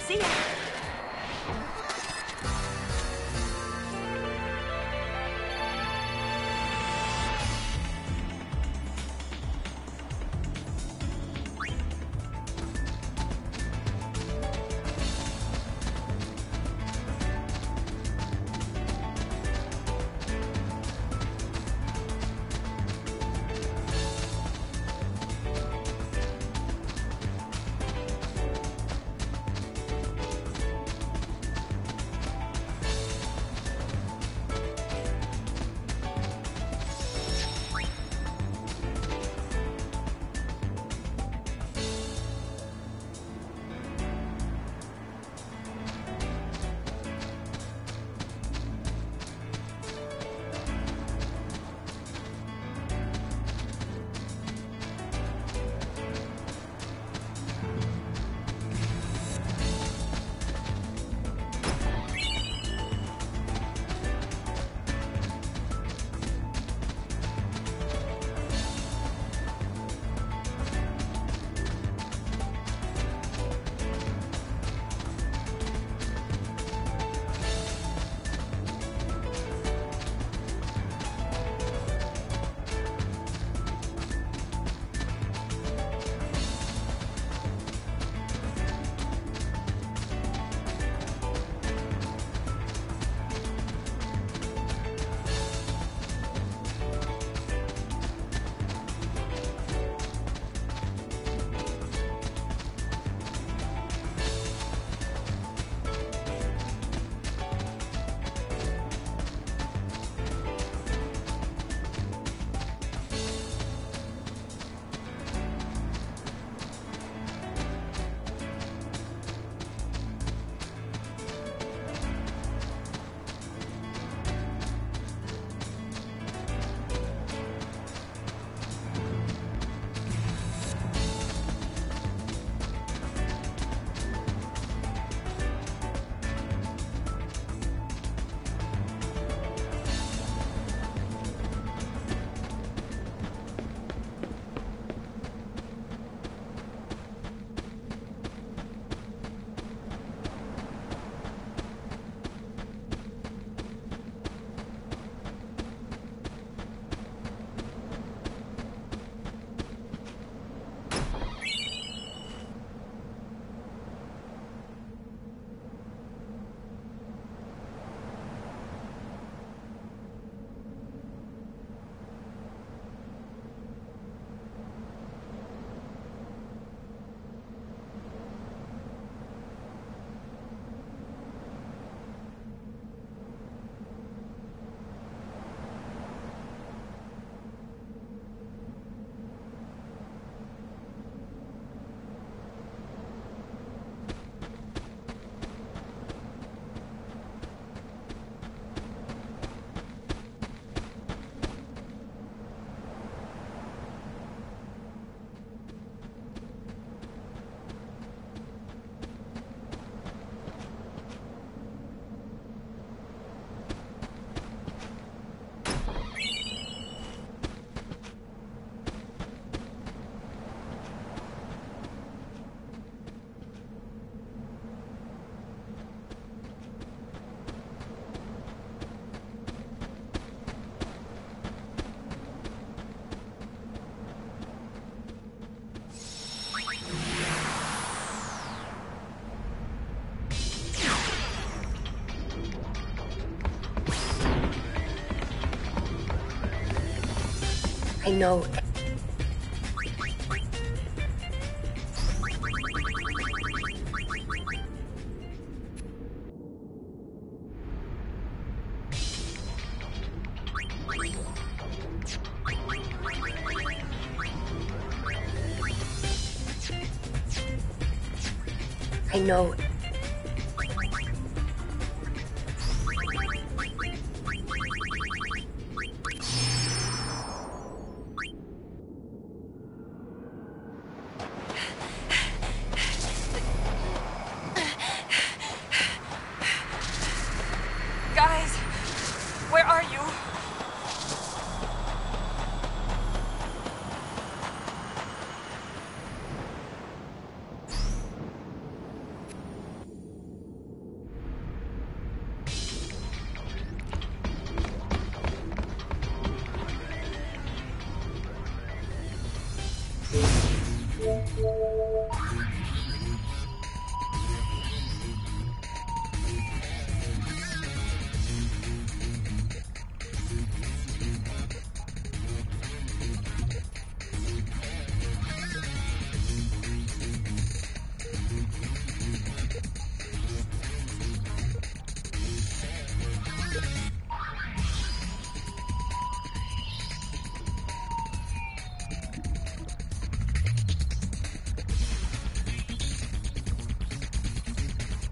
See ya. I know. I know. Guys, where are you?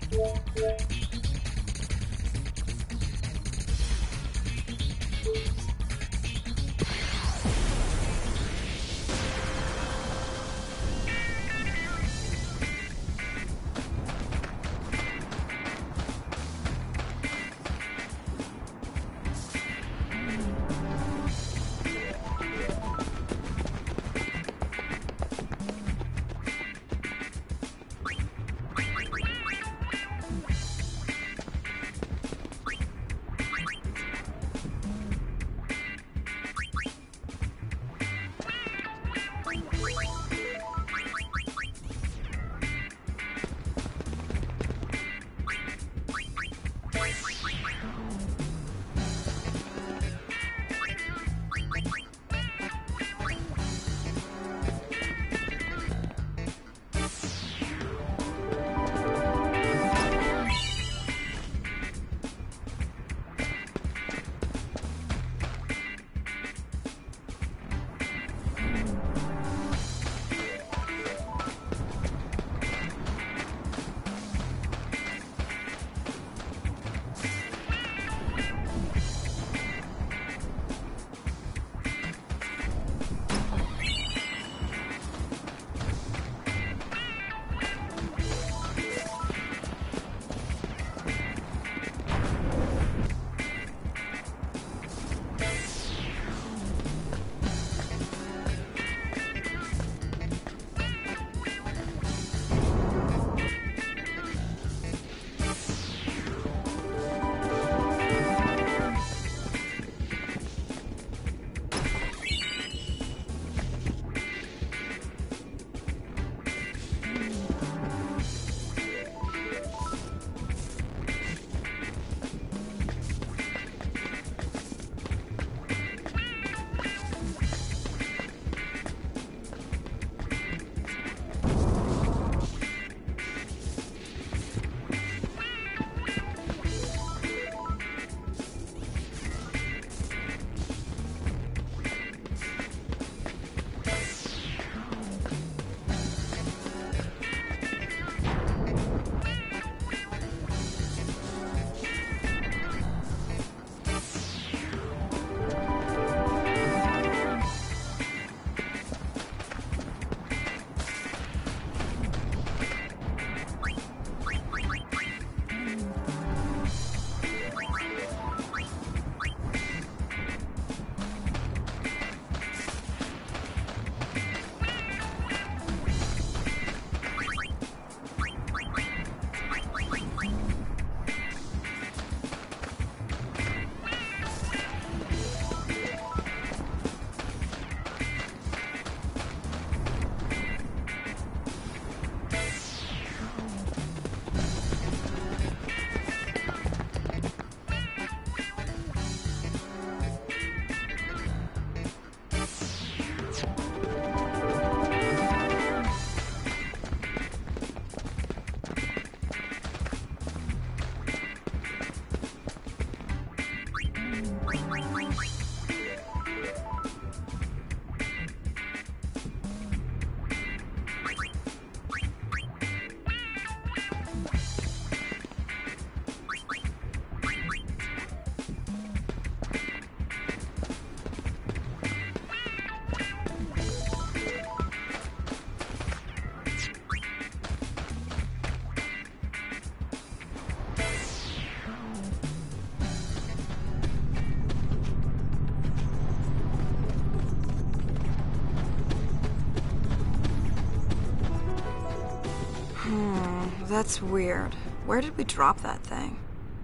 That's weird. Where did we drop that thing?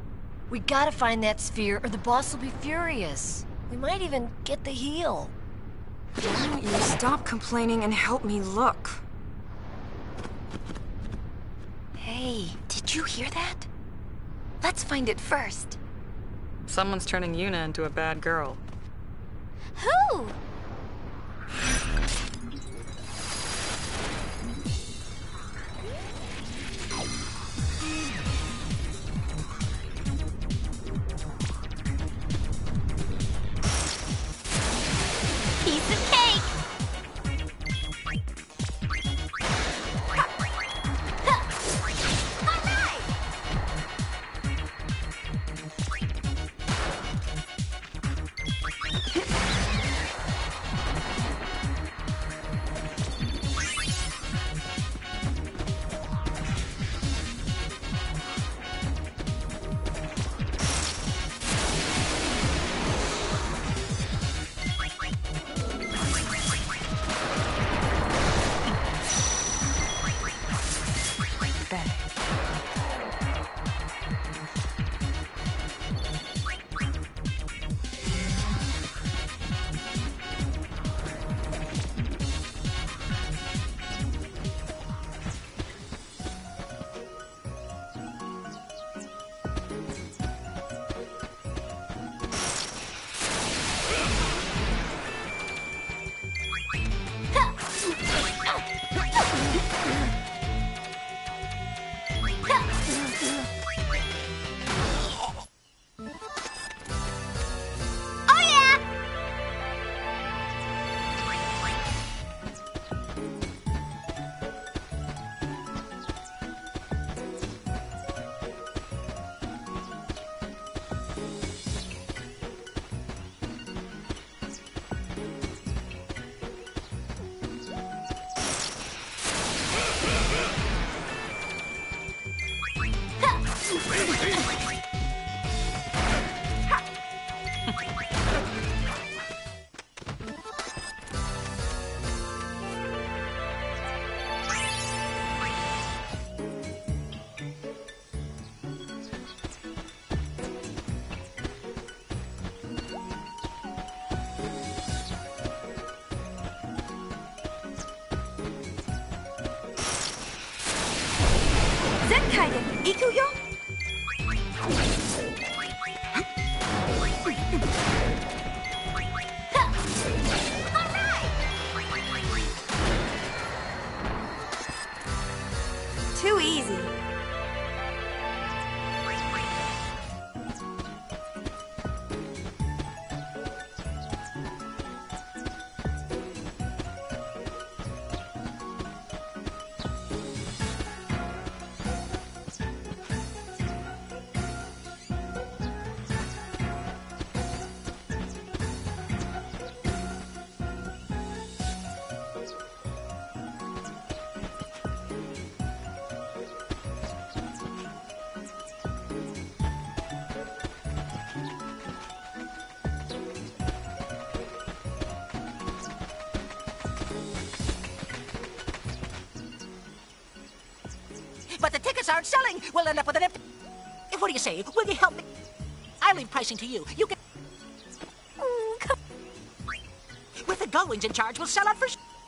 We gotta find that sphere or the boss will be furious. We might even get the heel. Why don't you stop complaining and help me look? Hey, did you hear that? Let's find it first. Someone's turning Yuna into a bad girl. Who? Piece of cake! Alright! 全開で行くよ。Too easy. But the tickets aren't selling. We'll end up with an empty... What do you say? Will you help me? I leave pricing to you. You can... Come. With the Gullwings in charge, we'll sell out for...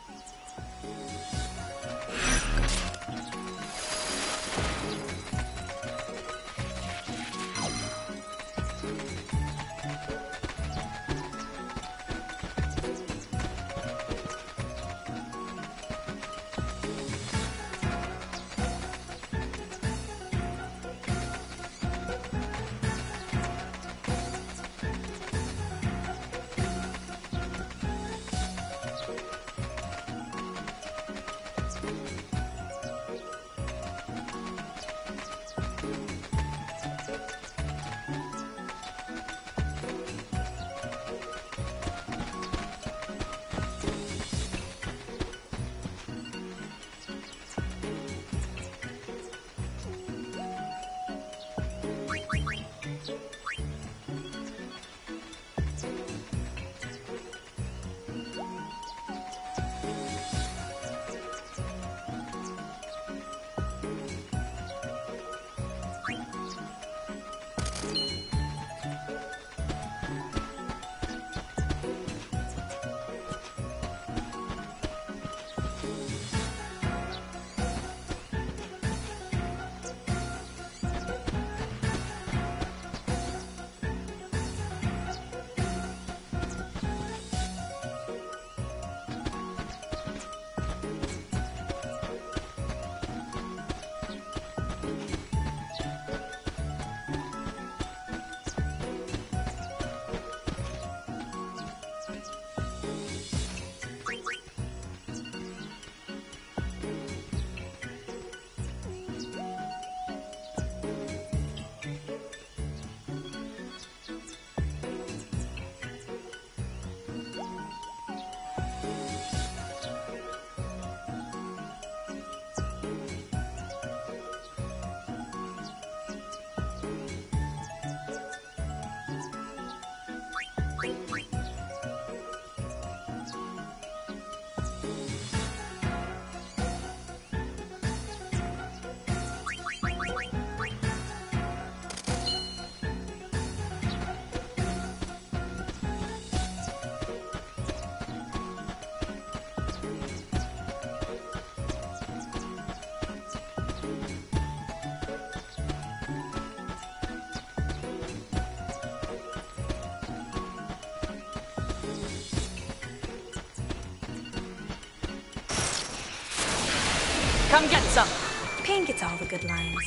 Come get some. Pain gets all the good lines.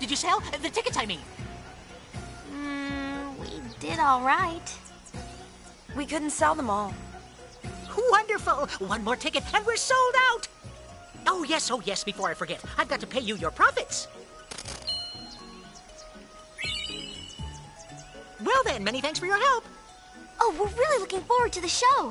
Did you sell? The tickets, I mean. We did all right. We couldn't sell them all. Wonderful! One more ticket and we're sold out! Oh yes, before I forget. I've got to pay you your profits. Well then, many thanks for your help. Oh, we're really looking forward to the show.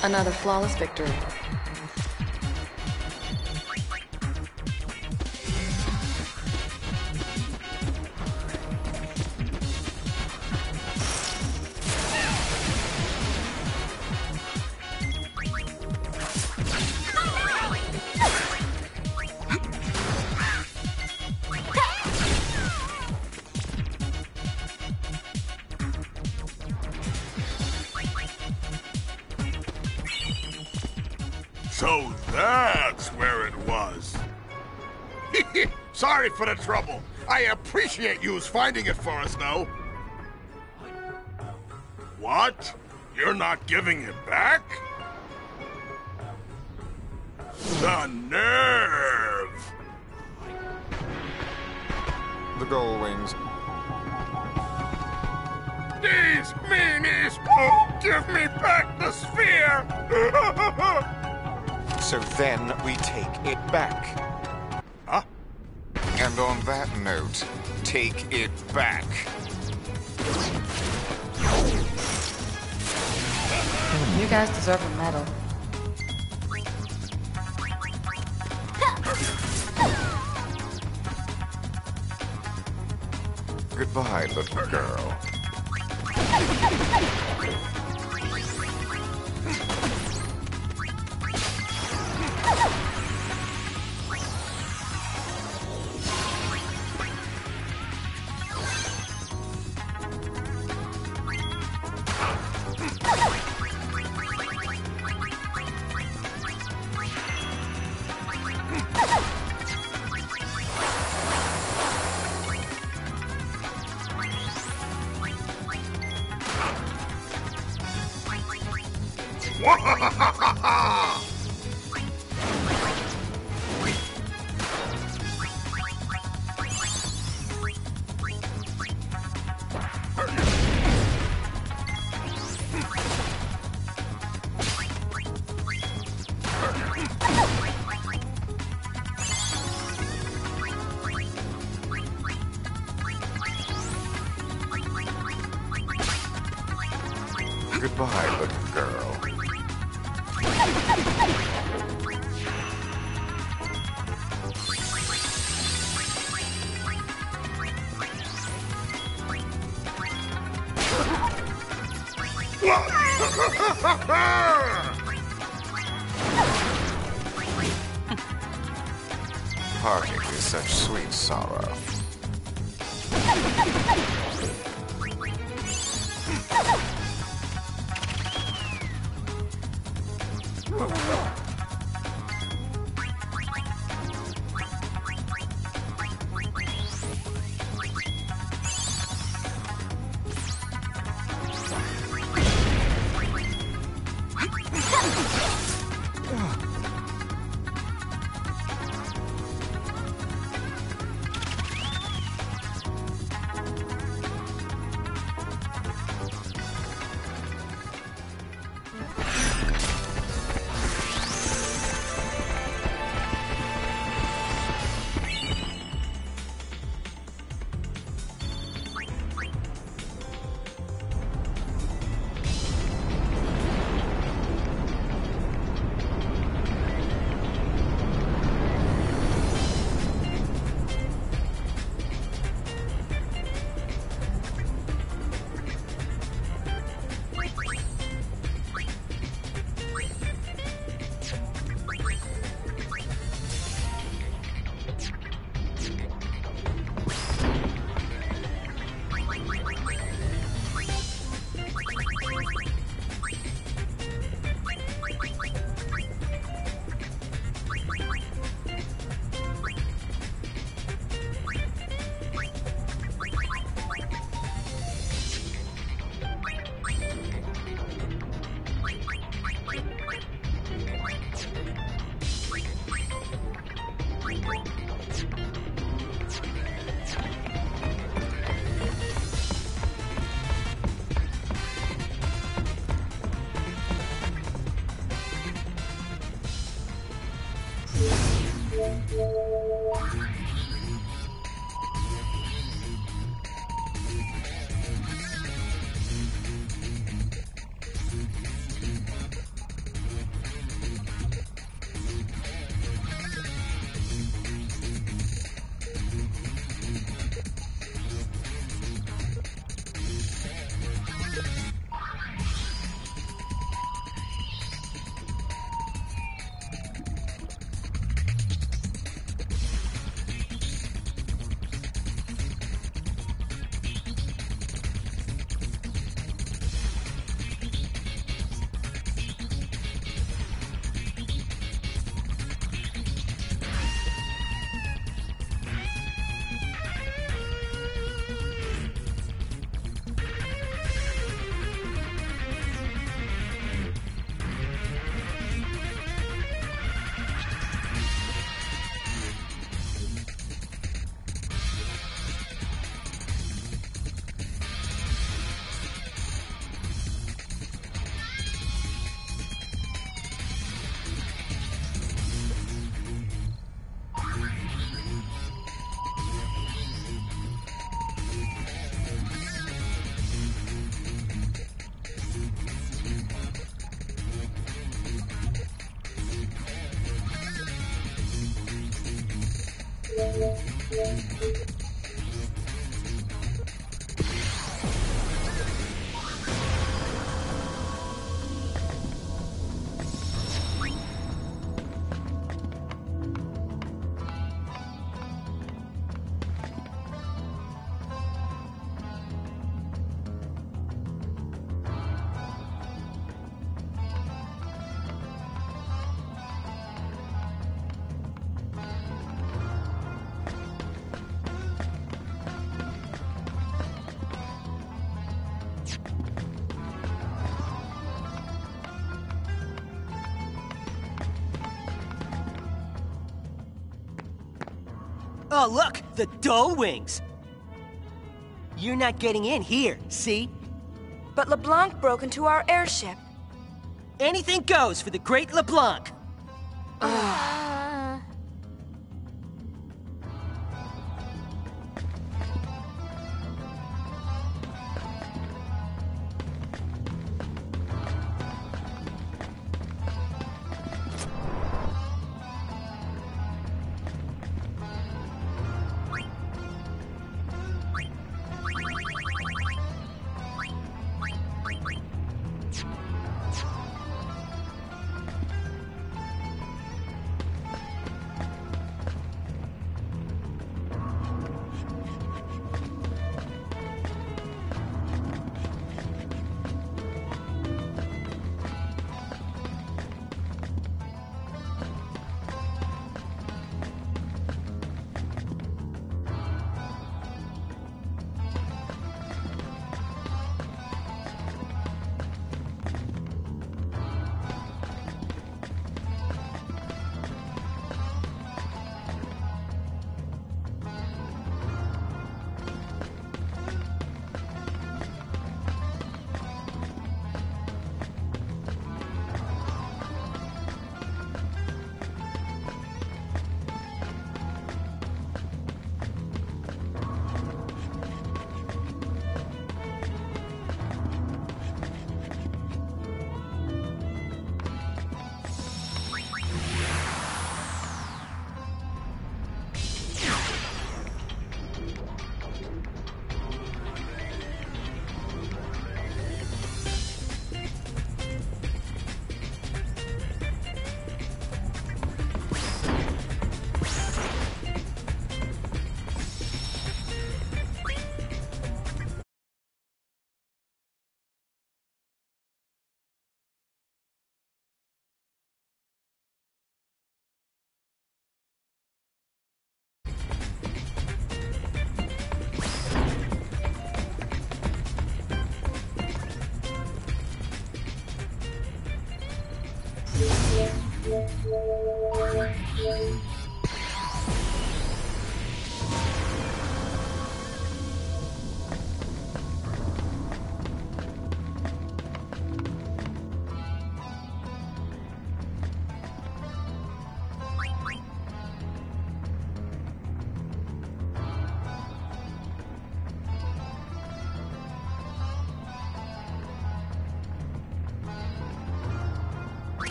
Another flawless victory. So that's where it was. Sorry for the trouble. I appreciate yous finding it for us, though. What? You're not giving it back? The nerve! The Gull Wings. These meanies won't give me back the sphere! So then we take it back. Huh? And on that note, take it back. You guys deserve a medal. Goodbye, little girl. Goodbye, little girl. Parting is such sweet sorrow. Oh, look! The Dome Wings! You're not getting in here, see? But LeBlanc broke into our airship. Anything goes for the Great LeBlanc!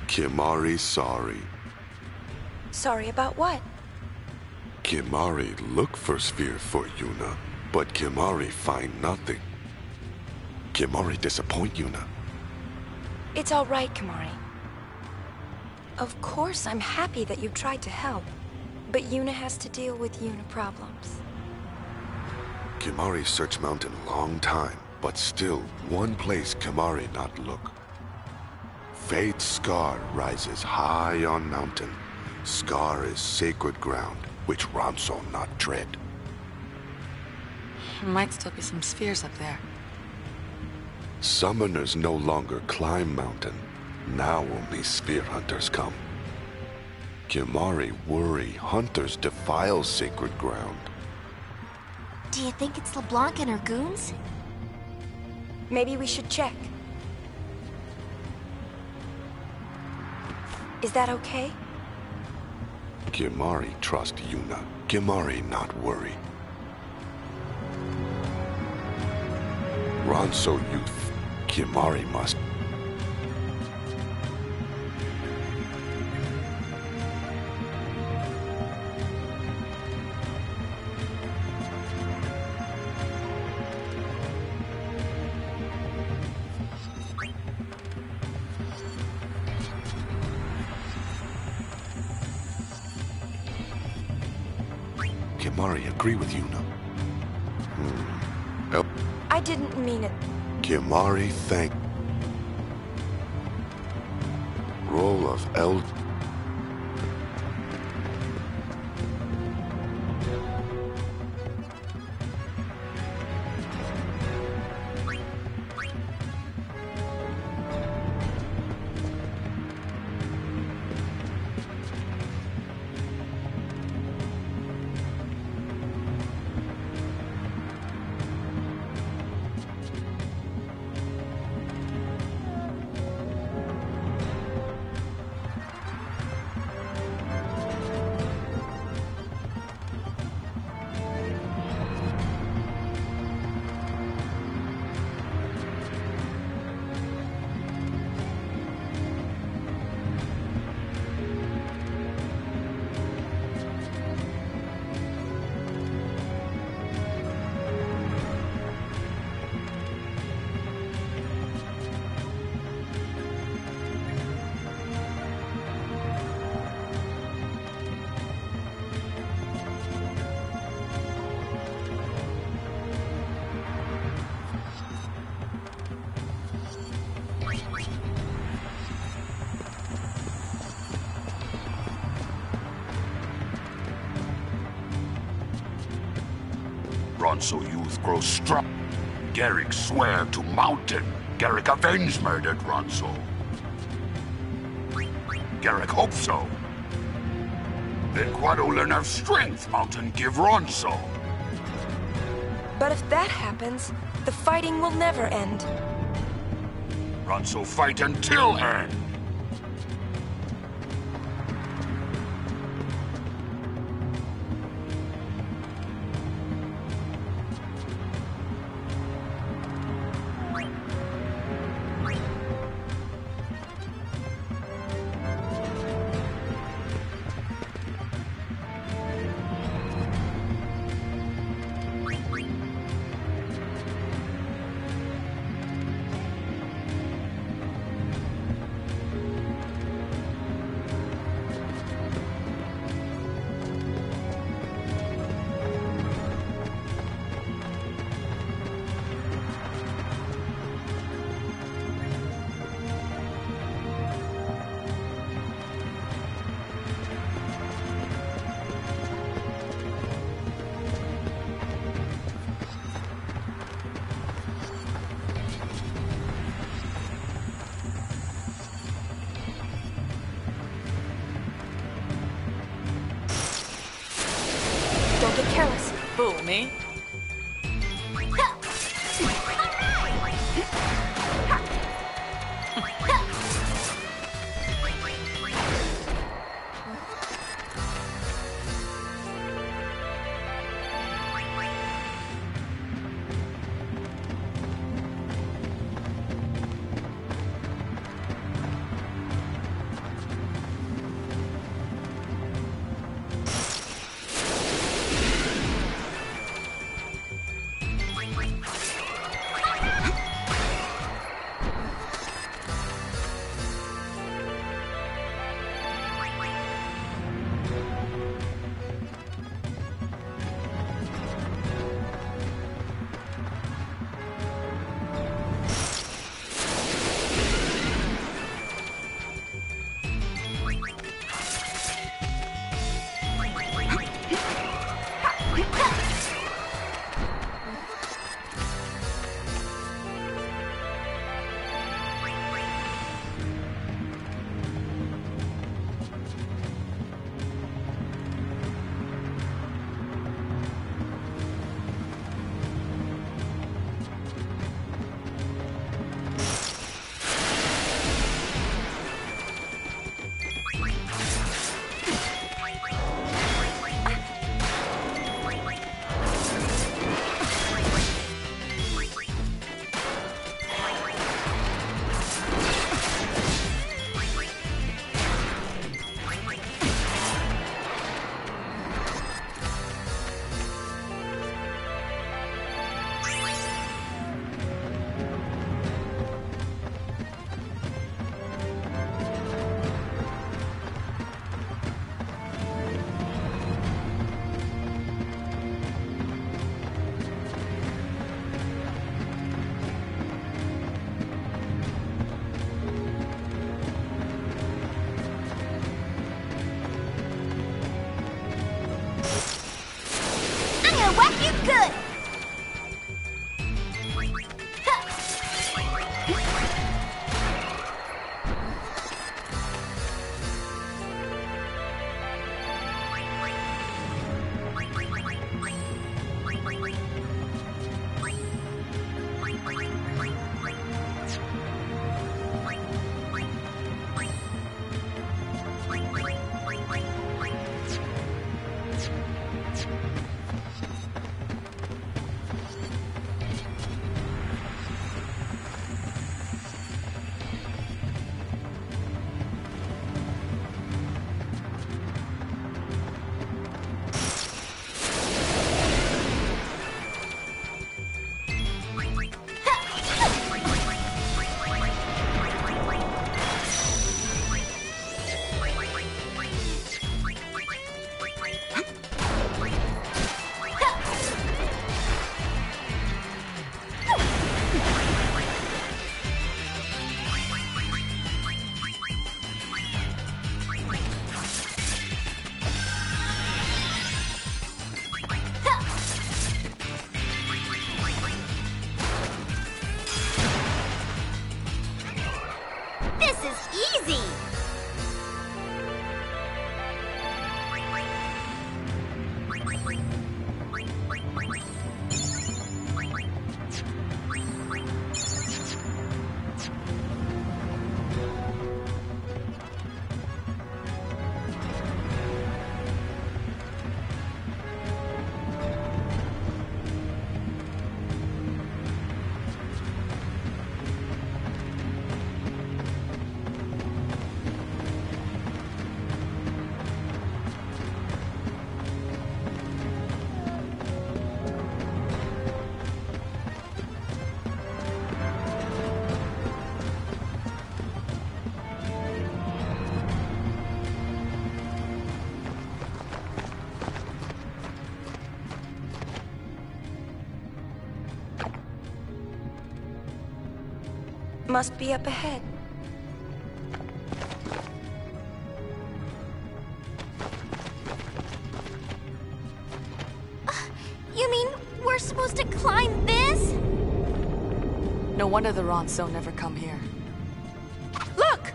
Kimahri sorry. Sorry about what? Kimahri look for sphere for Yuna, but Kimahri find nothing. Kimahri disappoint Yuna. It's all right, Kimahri. Of course, I'm happy that you tried to help, but Yuna has to deal with Yuna problems. Kimahri search mountain long time, but still one place Kimahri not look. Fate's scar rises high on mountain. Scar is sacred ground, which Ronso not tread. Might still be some spheres up there. Summoners no longer climb mountain. Now only sphere hunters come. Kimahri worry hunters defile sacred ground. Do you think it's LeBlanc and her goons? Maybe we should check. Is that okay? Kimahri trust Yuna. Kimahri not worry. Ronso youth. Kimahri must. Kimahri agree with Yuna. I didn't mean it. Kimahri thank. Role of El. Ronso youth grow strong. Garrick swear to mountain. Garrick avenge murdered Ronso. Garrick hope so. Then Guado learn have strength mountain give Ronso. But if that happens, the fighting will never end. Ronso fight until end. Don't get careless. Fool me? Must be up ahead. You mean we're supposed to climb this? No wonder the Ronso never come here. Look!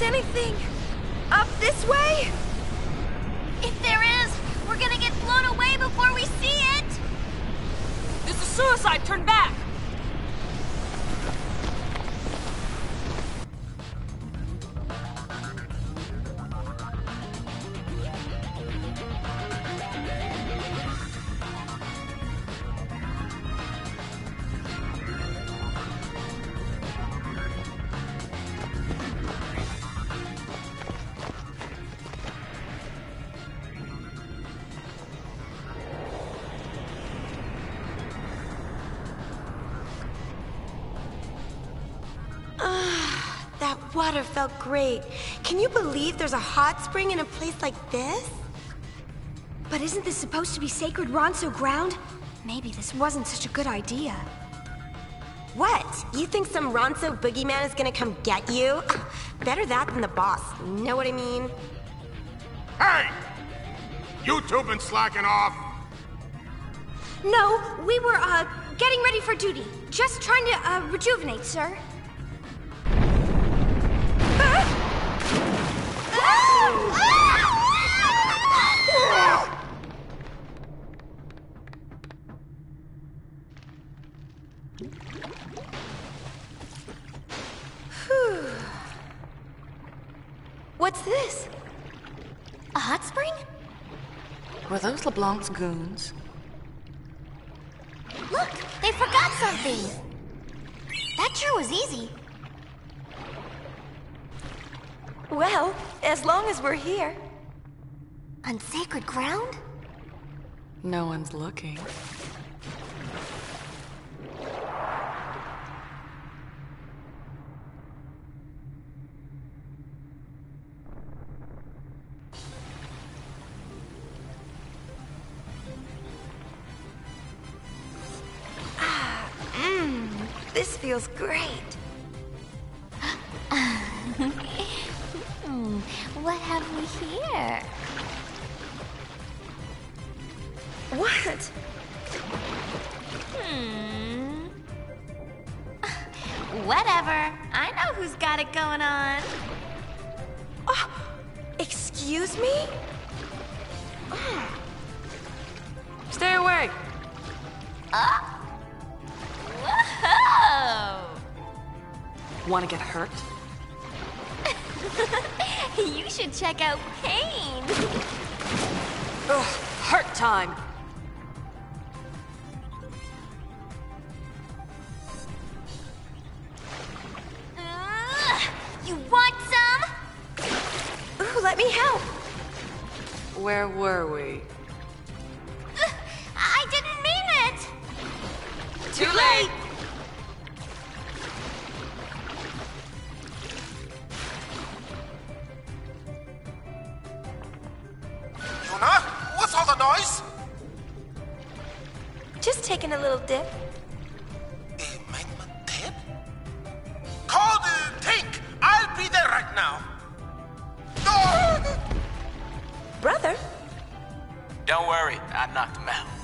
anything up this way? If there is, we're gonna get blown away before we see it! This is suicide! Turn back! That water felt great. Can you believe there's a hot spring in a place like this? But isn't this supposed to be sacred Ronso ground? Maybe this wasn't such a good idea. What? You think some Ronso boogeyman is gonna come get you? Better that than the boss. Know what I mean? Hey! You two been slacking off? No, we were, getting ready for duty. Just trying to, rejuvenate, sir. What's this? A hot spring? Were those LeBlanc's goons? Look, they forgot something. That sure was easy. Well, as long as we're here. On sacred ground? No one's looking. This feels great. What have we here? What? Whatever. I know who's got it going on. Oh, excuse me? Stay away! Whoa! Want to get hurt? You should check out Pain. Ugh, hurt time! You want some? Ooh, let me help. Where were we? I didn't mean it! Too late! Yuna? What's all the noise? Just taking a little dip. Embankment tip? Call the tank! I'll be there right now. Brother? Don't worry, I knocked him out.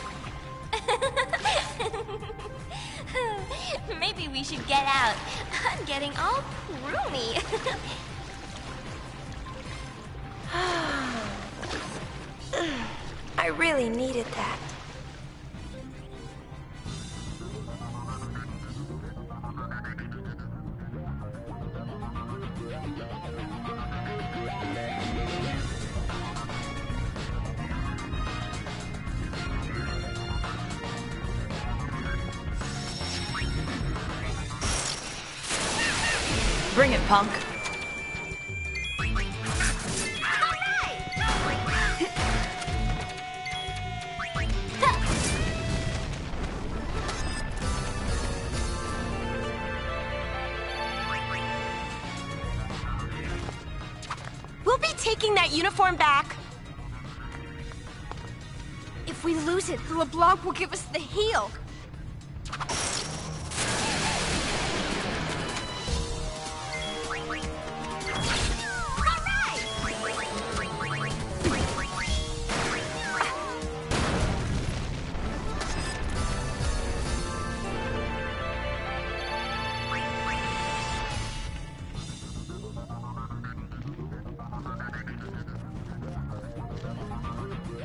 Maybe we should get out. I'm getting all pruny. I really needed that. Bring it, punk. We'll be taking that uniform back. If we lose it, LeBlanc will give us the heel.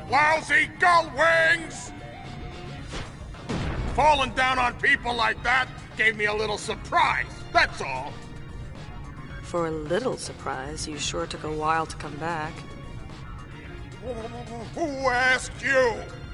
lousy gull wings! Falling down on people like that gave me a little surprise, that's all. For a little surprise, you sure took a while to come back. Who asked you?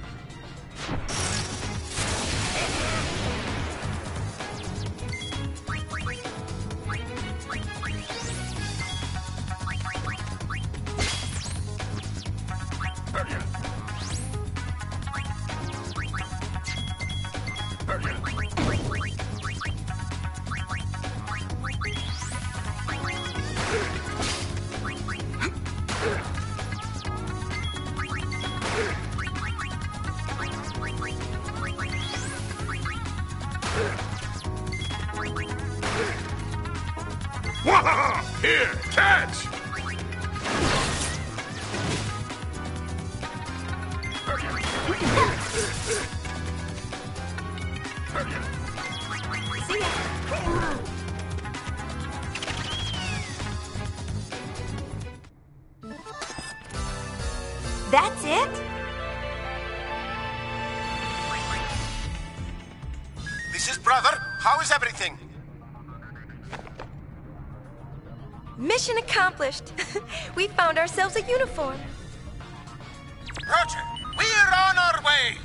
Here, catch! See ya. That's it? This is brother. How is everything? Mission accomplished. We found ourselves a uniform. Roger, we're on our way.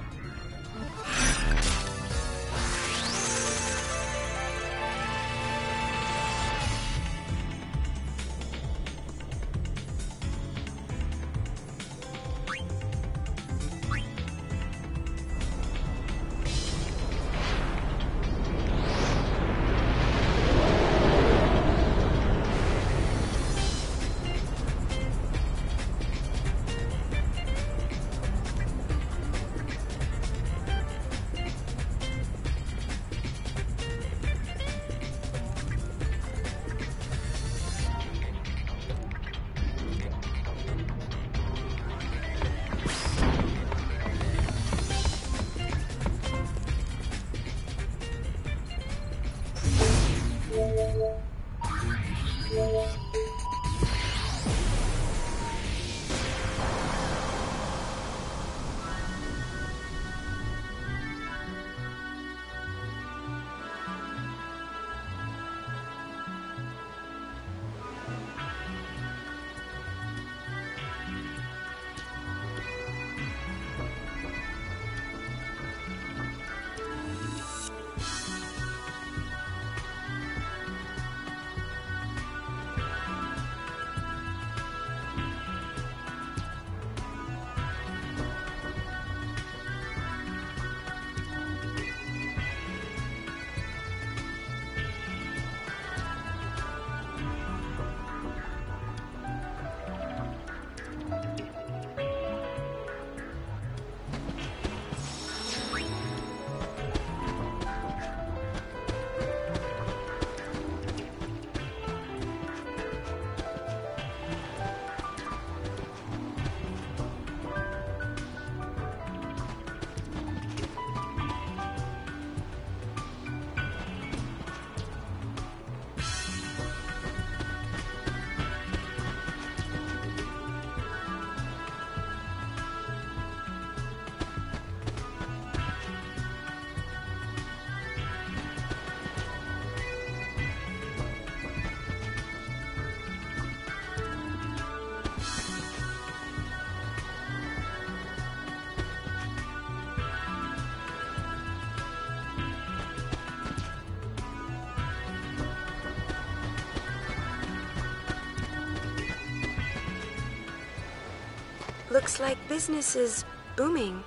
Looks like business is booming.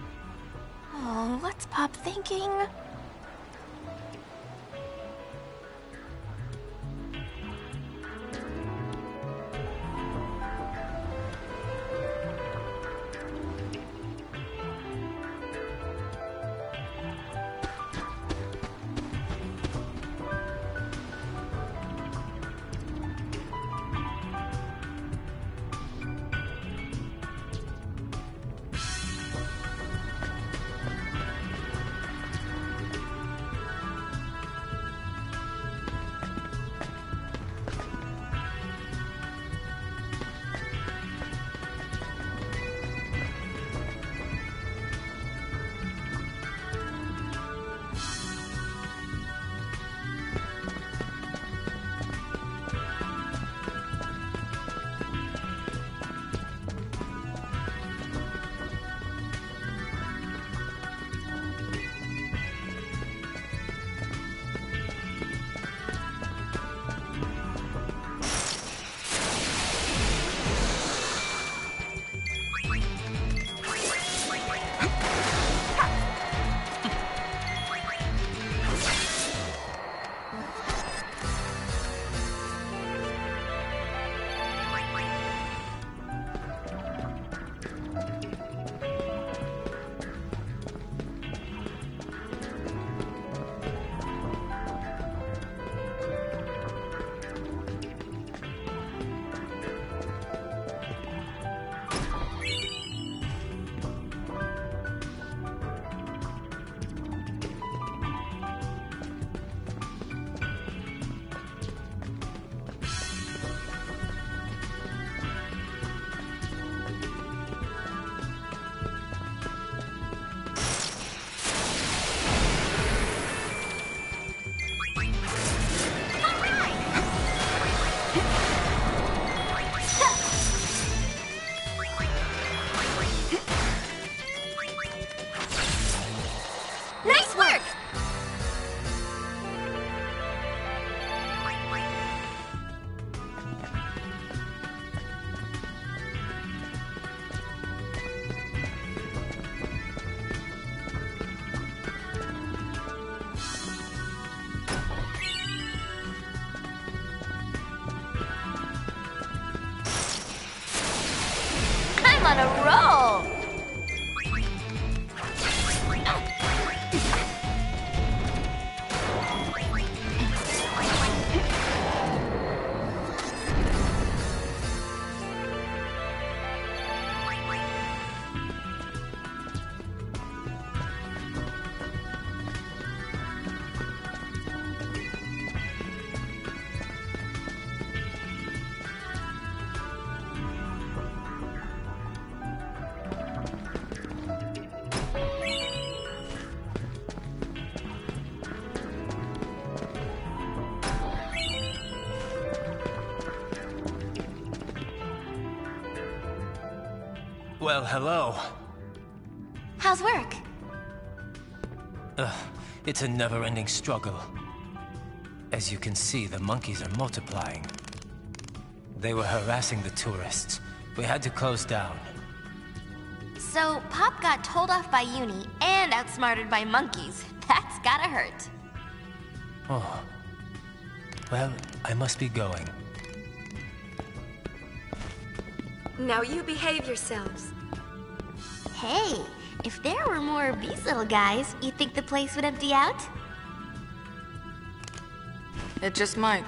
Oh, what's Pop thinking? I'm on a roll! Well, hello. How's work? It's a never-ending struggle. As you can see, the monkeys are multiplying. They were harassing the tourists. We had to close down. So, Pop got told off by Uni and outsmarted by monkeys. That's gotta hurt. Oh. Well, I must be going. Now you behave yourselves. Hey, if there were more of these little guys, you think the place would empty out? It just might.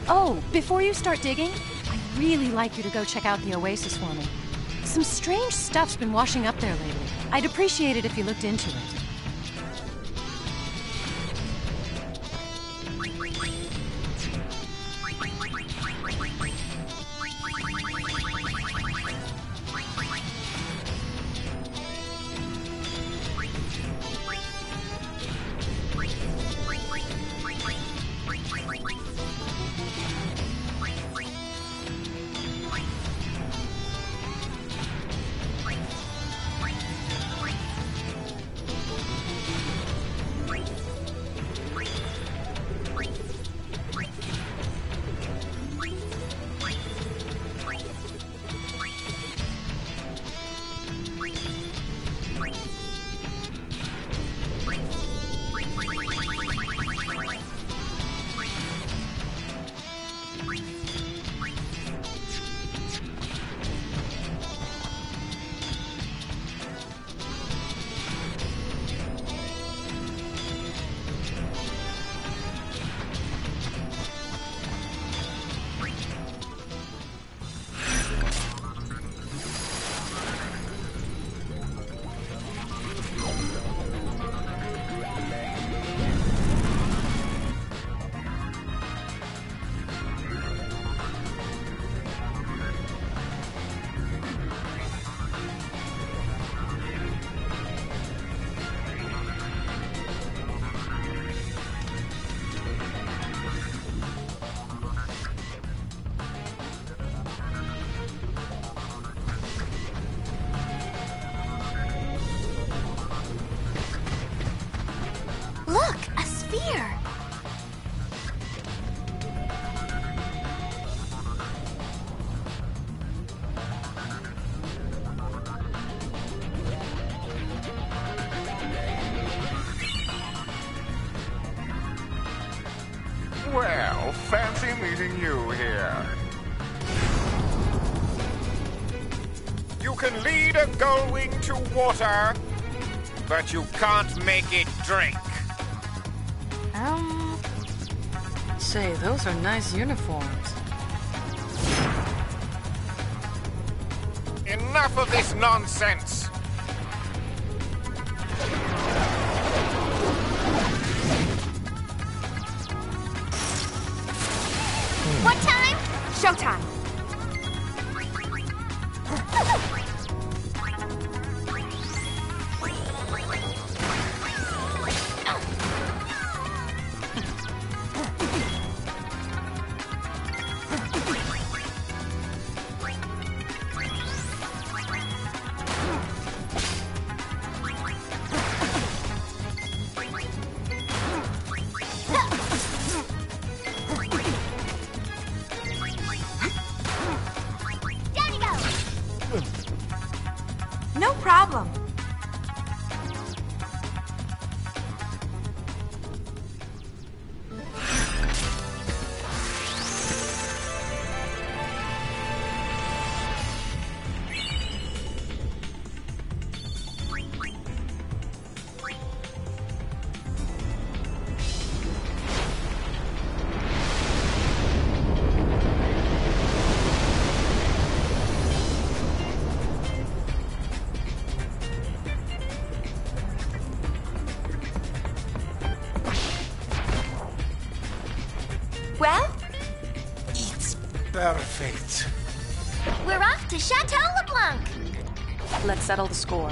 Oh, before you start digging, I'd really like you to go check out the oasis for me. Some strange stuff's been washing up there lately. I'd appreciate it if you looked into it. Well, fancy meeting you here. You can lead a gullwing to water, but you can't make it drink. Say, those are nice uniforms. Enough of this nonsense! What time? Showtime. No problem. Well? It's perfect. We're off to Chateau LeBlanc. Let's settle the score.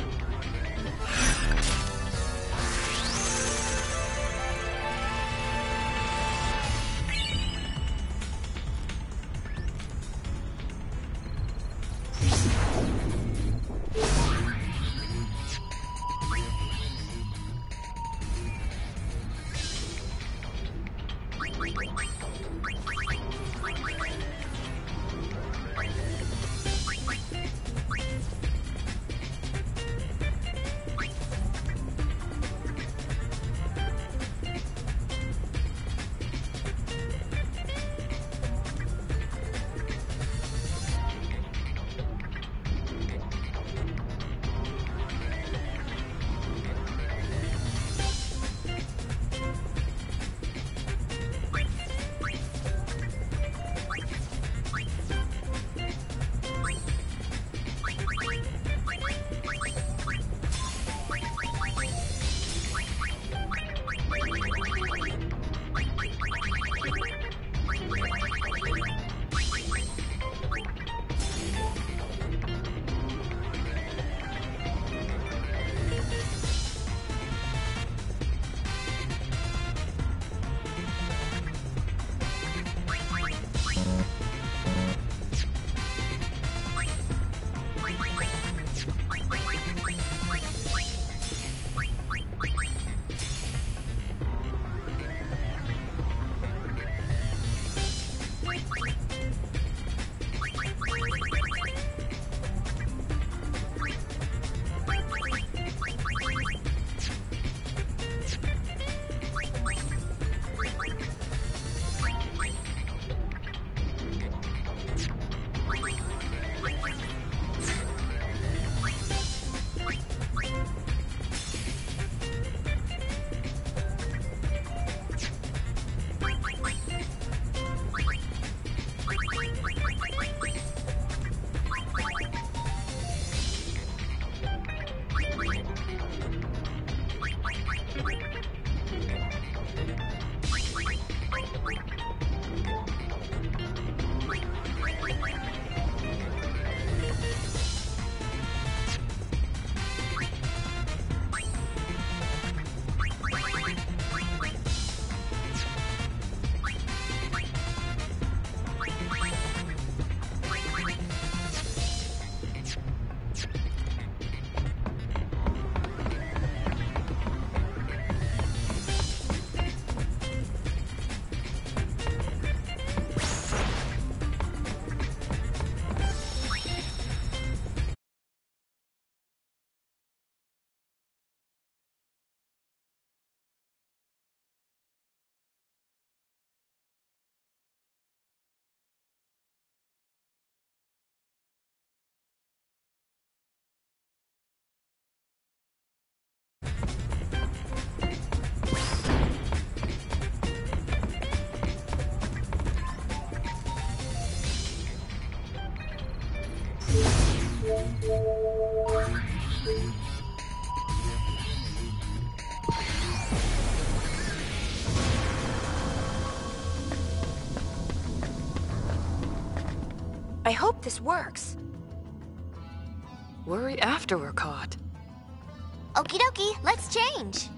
I hope this works. Worry after we're caught. Okie dokie, let's change.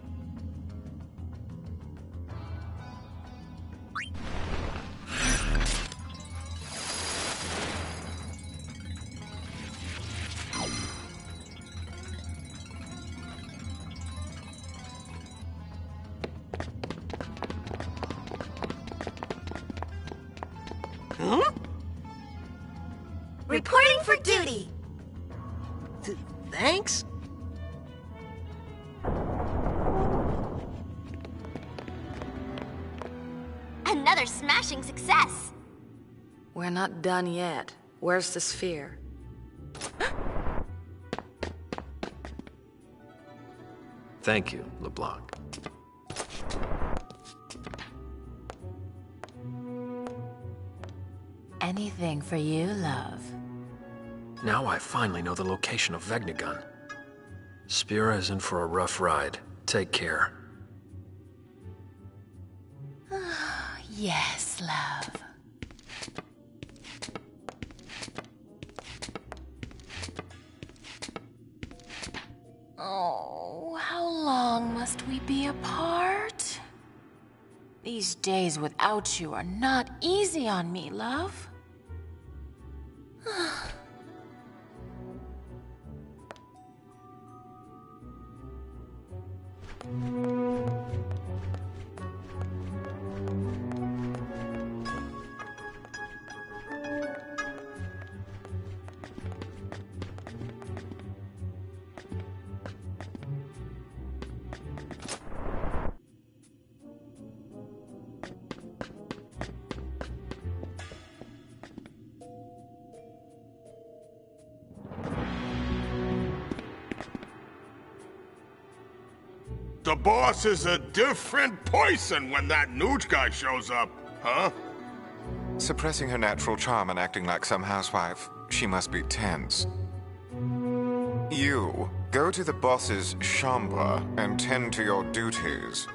Huh? Reporting for duty. Thanks? Another smashing success. We're not done yet. Where's the sphere? Thank you, LeBlanc. Anything for you, love. Now I finally know the location of Vegnagun. Spira is in for a rough ride. Take care. Yes, love. Oh, how long must we be apart? These days without you are not easy on me, love. The boss is a different person when that Nooch guy shows up, huh? Suppressing her natural charm and acting like some housewife, she must be tense. You, go to the boss's chambre and tend to your duties.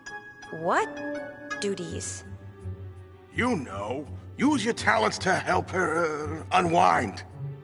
What duties? You know, use your talents to help her unwind.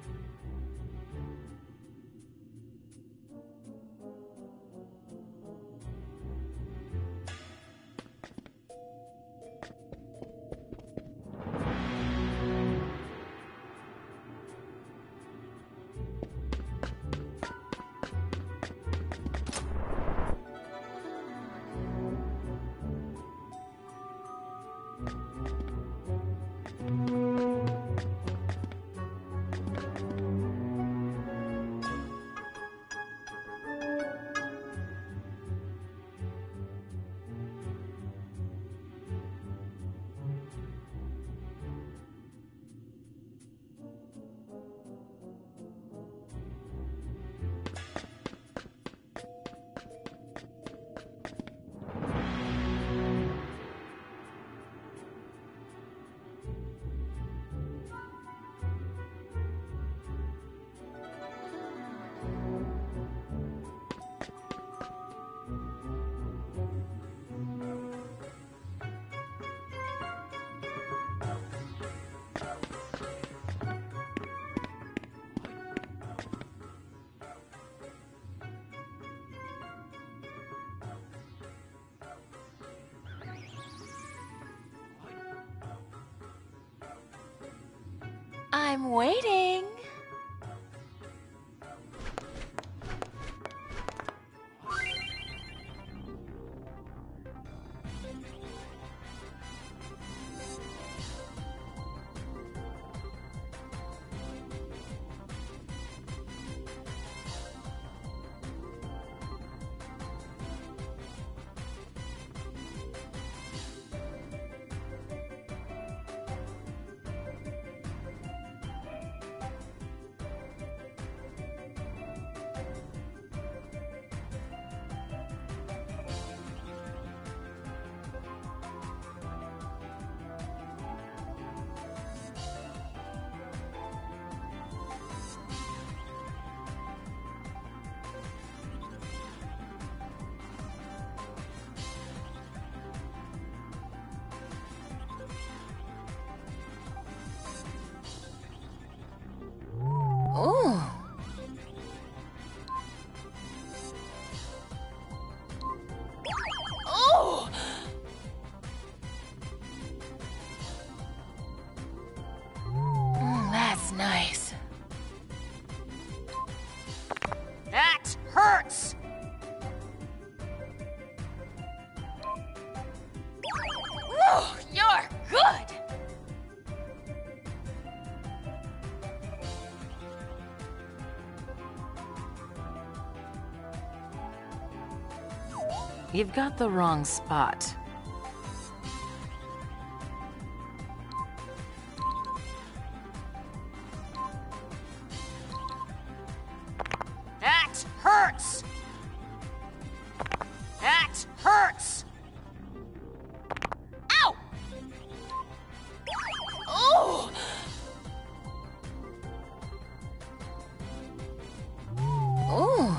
I'm waiting. You've got the wrong spot. That hurts! That hurts! Ow! Oh! Oh!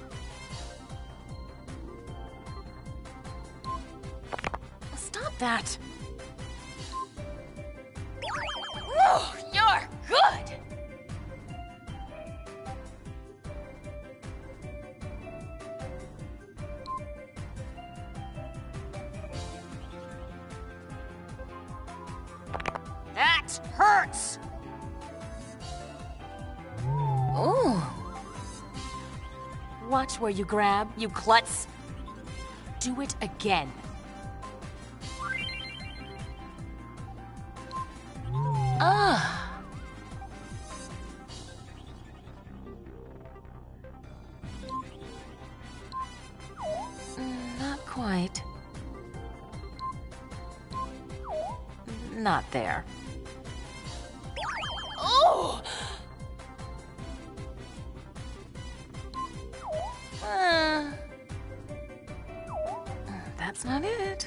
Stop that! Oh, you're good! That hurts! Oh! Watch where you grab, you klutz. Do it again. Ah! Not quite. Not there. Oh! That's not it.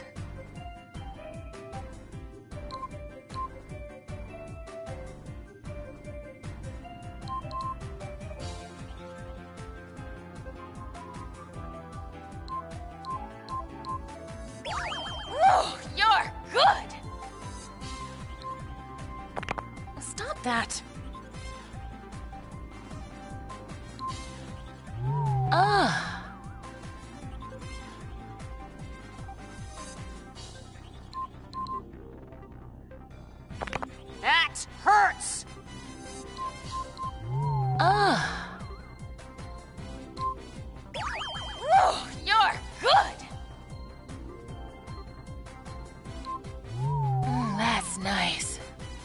Oh, you're good! Stop that. Ah. That hurts! Ah. Oh, you're good! That's nice.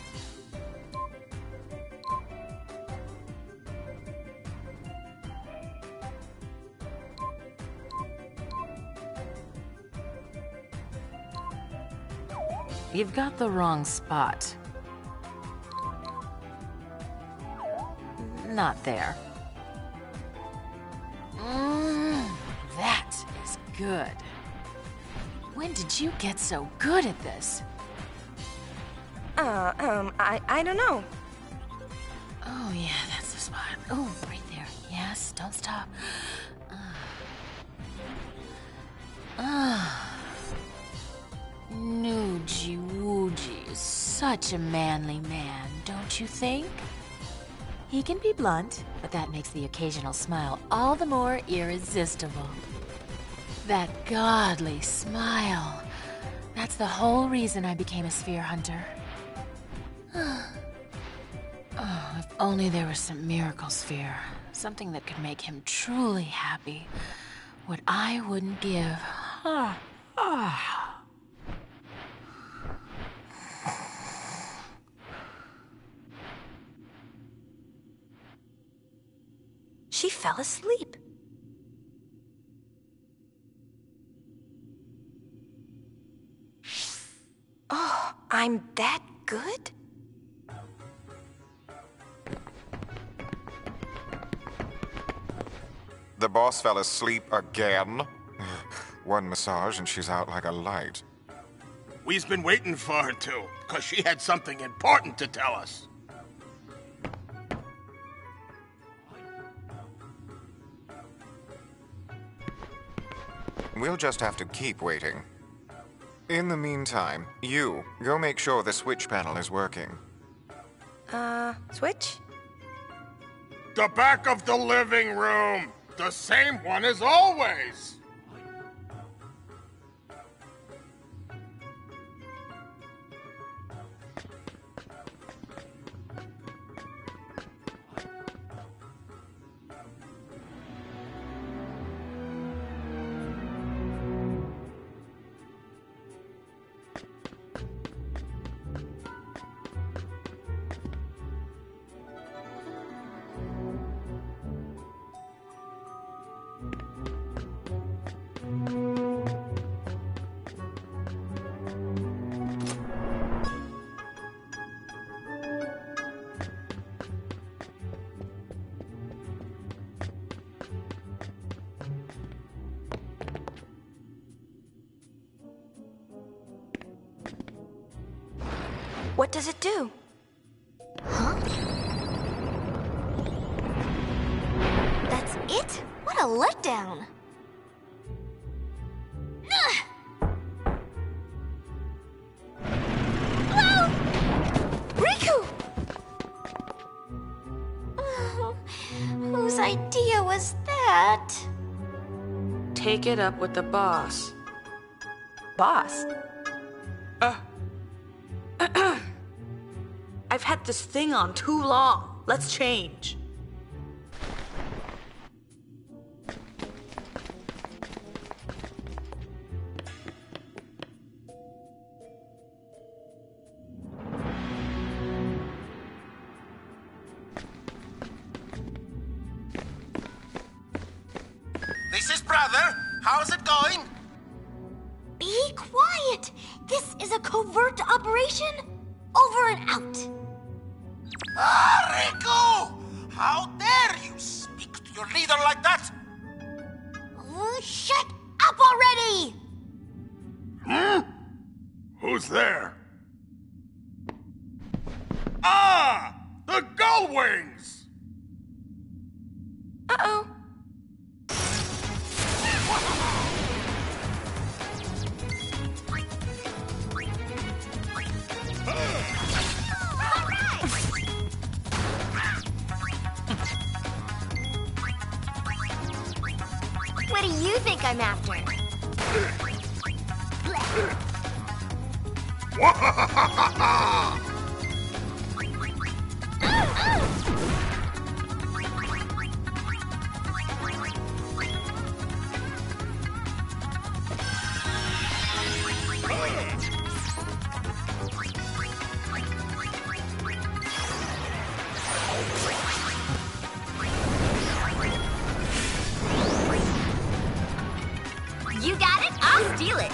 You've got the wrong spot. Not there. That is good. When did you get so good at this? I don't know. Oh, yeah, that's the spot. Oh, right there. Yes, don't stop. Nuji Wooji is such a manly man, don't you think? He can be blunt, but that makes the occasional smile all the more irresistible. That godly smile. That's the whole reason I became a sphere hunter. Oh, if only there was some miracle sphere. Something that could make him truly happy. What I wouldn't give. She fell asleep. Oh, I'm that good? The boss fell asleep again. One massage and she's out like a light. We've been waiting for her to, because she had something important to tell us. We'll just have to keep waiting. In the meantime, you go make sure the switch panel is working. Switch? The back of the living room! The same one as always! What does it do? Huh? That's it? What a letdown. Riku! Whose idea was that? Take it up with the boss. Boss? I've had this thing on too long. Let's change. This is Brother. How's it going? Be quiet! This is a covert operation. Over and out. Riku! How dare you speak to your leader like that? Shut up already! Who's there? Ah! The Gullwings! Uh-oh. What do you think I'm after? You got it? I'll steal it.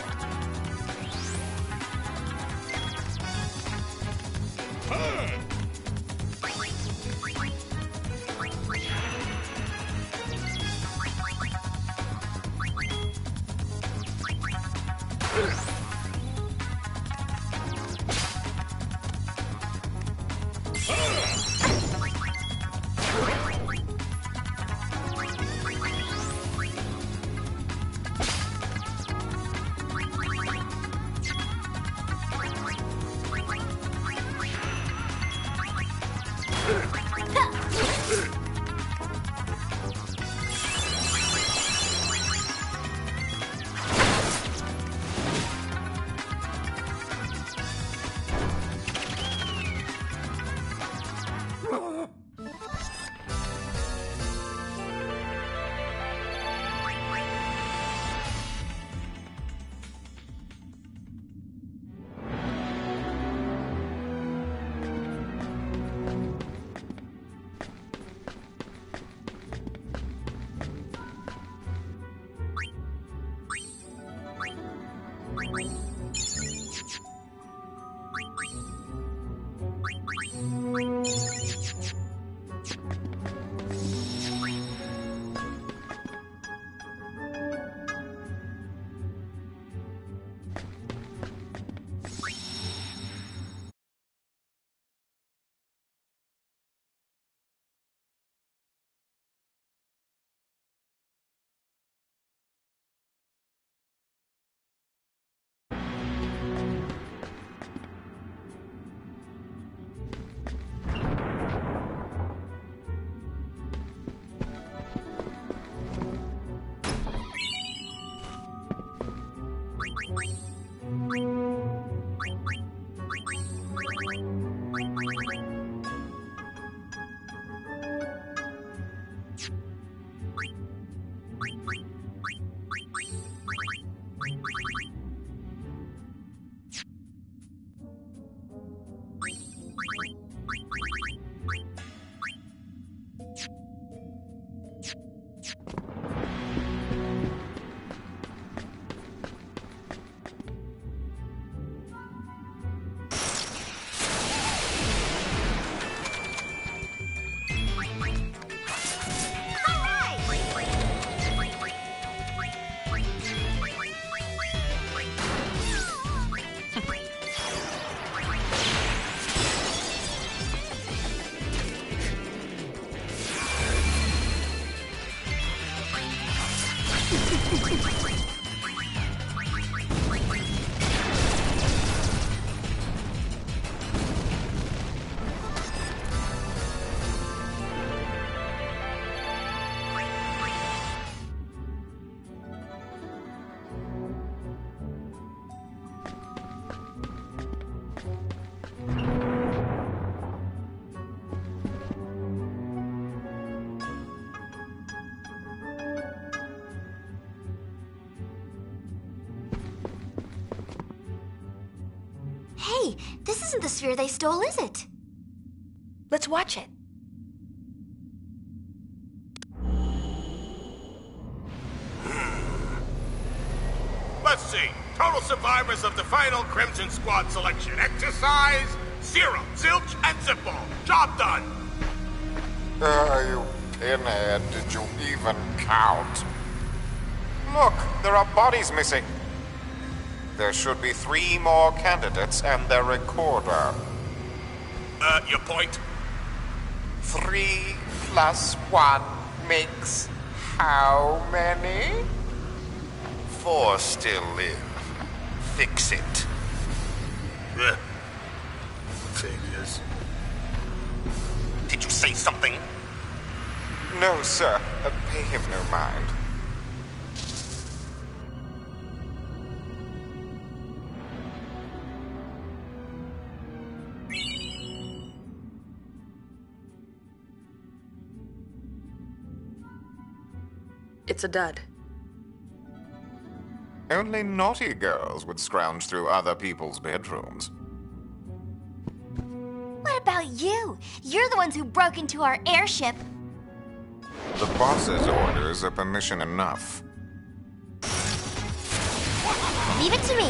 Hey, this isn't the sphere they stole, is it? Let's watch it. Let's see. Total survivors of the final Crimson Squad selection. Exercise, 0. Zilch, and Zipball. Job done. You pinhead, did you even count? Look, there are bodies missing. There should be 3 more candidates and their recorder. Your point? 3 plus 1 makes how many? 4 still live. Fix it. Failures. Did you say something? No, sir. Pay him no mind. It's a dud. Only naughty girls would scrounge through other people's bedrooms. What about you? You're the ones who broke into our airship. The boss's orders are permission enough. Leave it to me.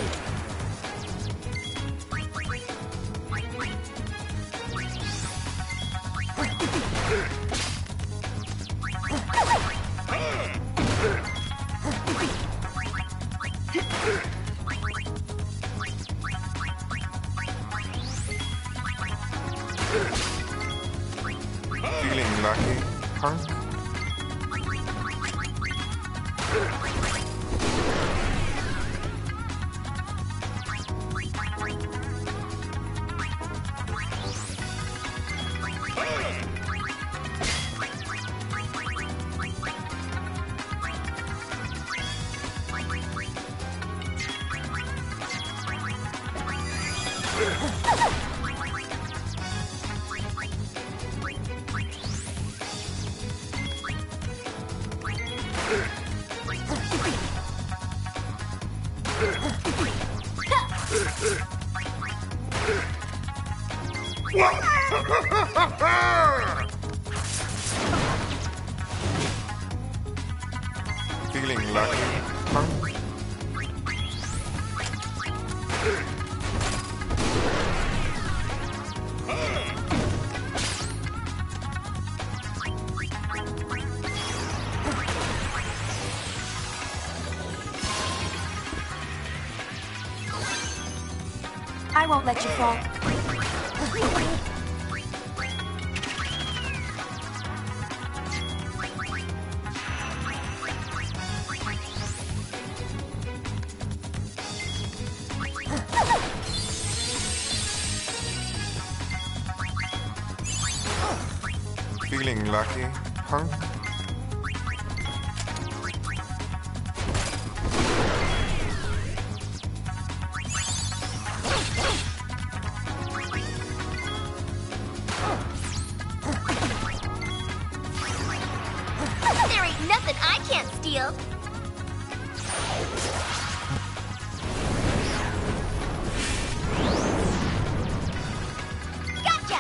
Feeling lucky, punk? Feeling lucky, punk? I won't let you fall. Feeling lucky, punk? There ain't nothing I can't steal. Gotcha!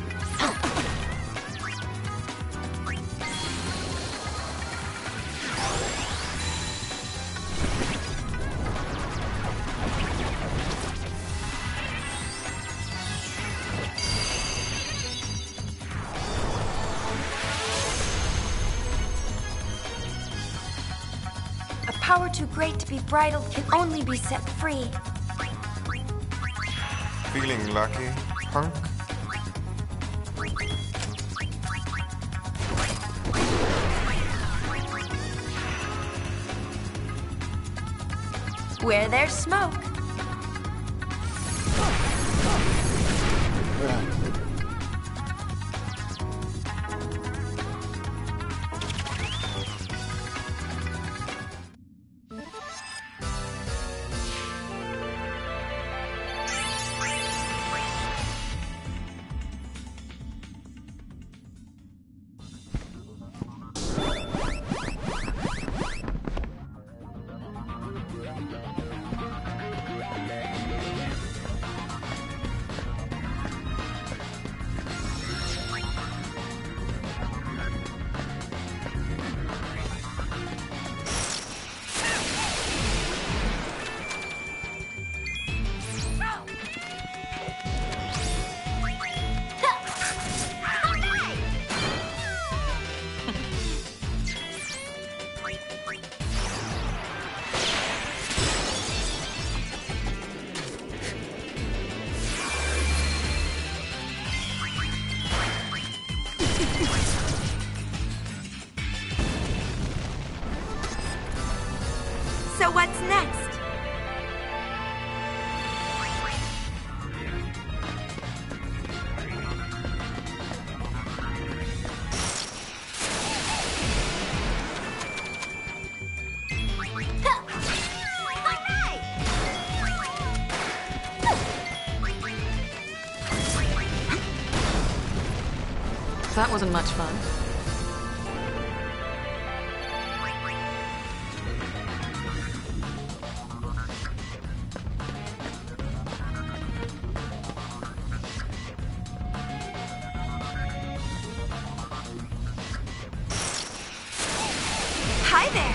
A power too great to be bridled can only be set free. Feeling lucky, punk? Where there's smoke. So what's next? That wasn't much fun. Hi there.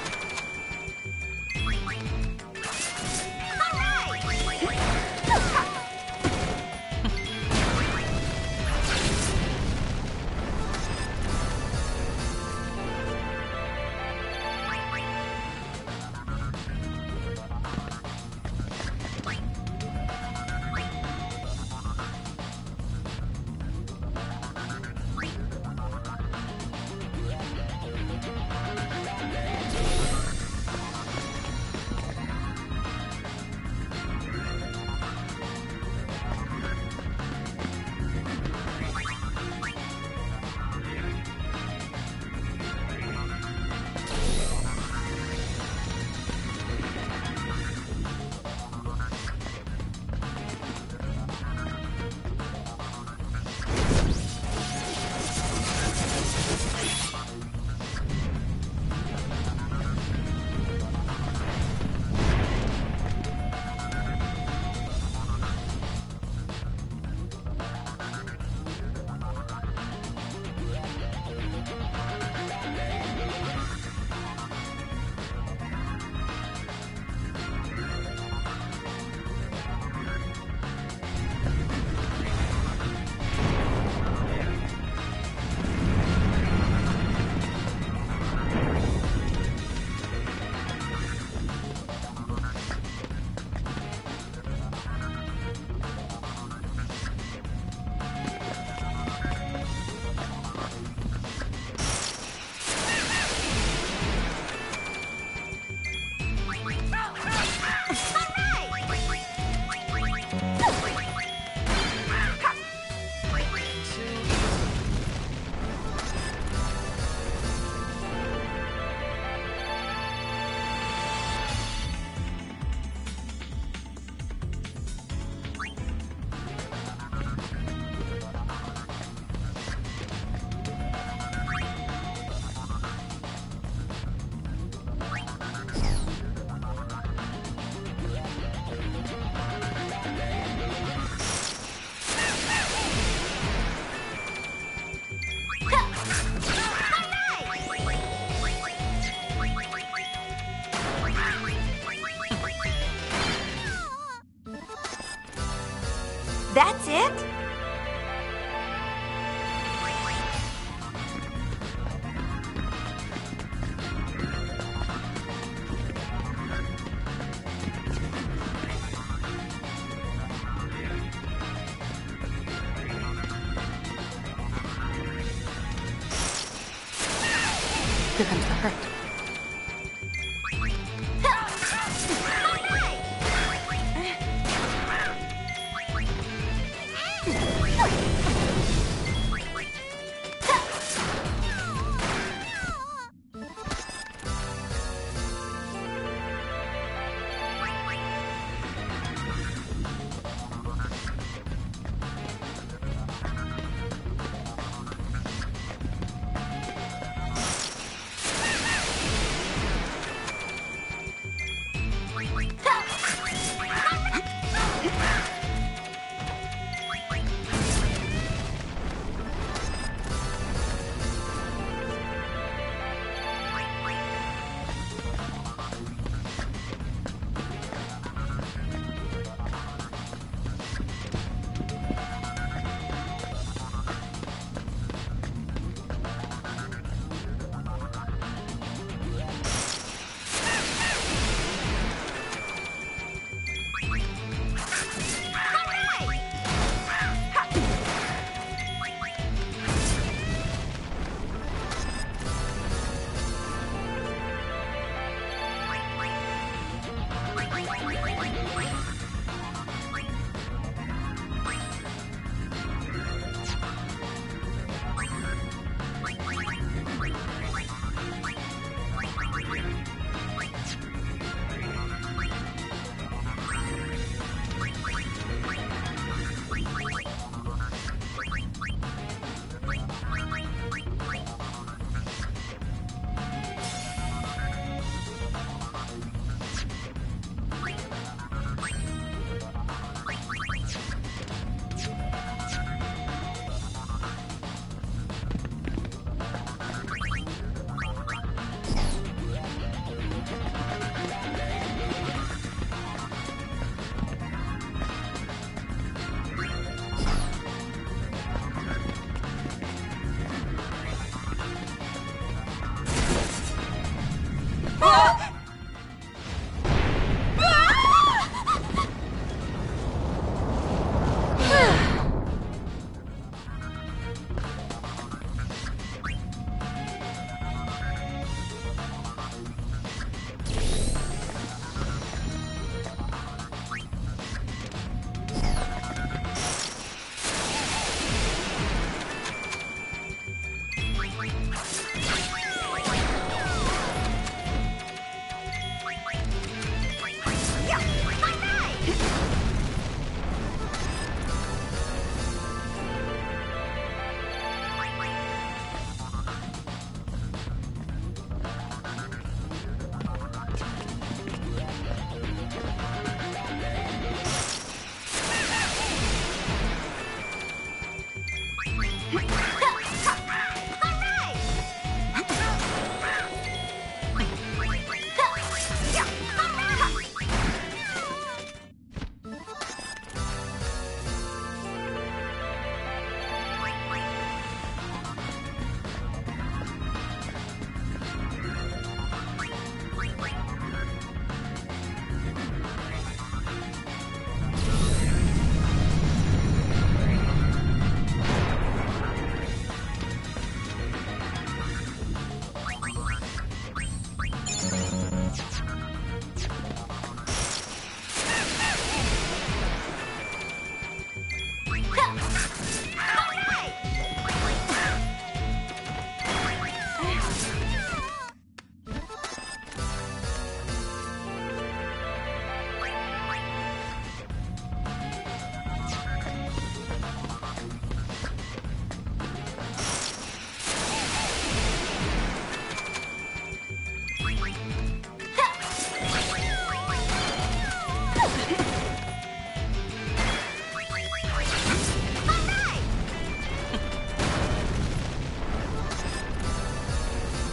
That's it? Here comes the hurt.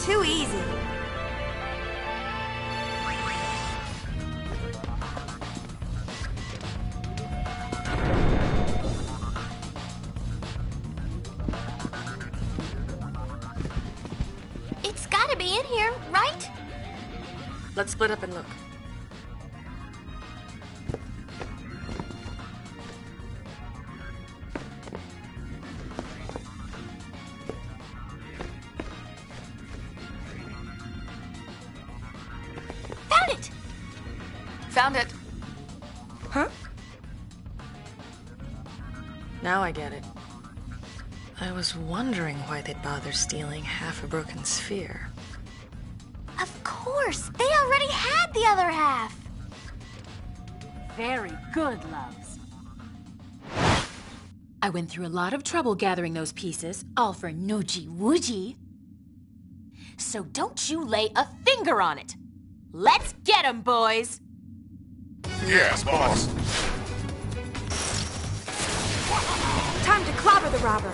too easy. It's gotta be in here, right? Let's split up and look. Found it! Found it. Huh? Now I get it. I was wondering why they'd bother stealing half a broken sphere. Of course! They already had the other half! Very good, loves. I went through a lot of trouble gathering those pieces, all for Noogie Woogie. So don't you lay a finger on it. Let's get 'em, boys! Yes, boss. Time to clobber the robber.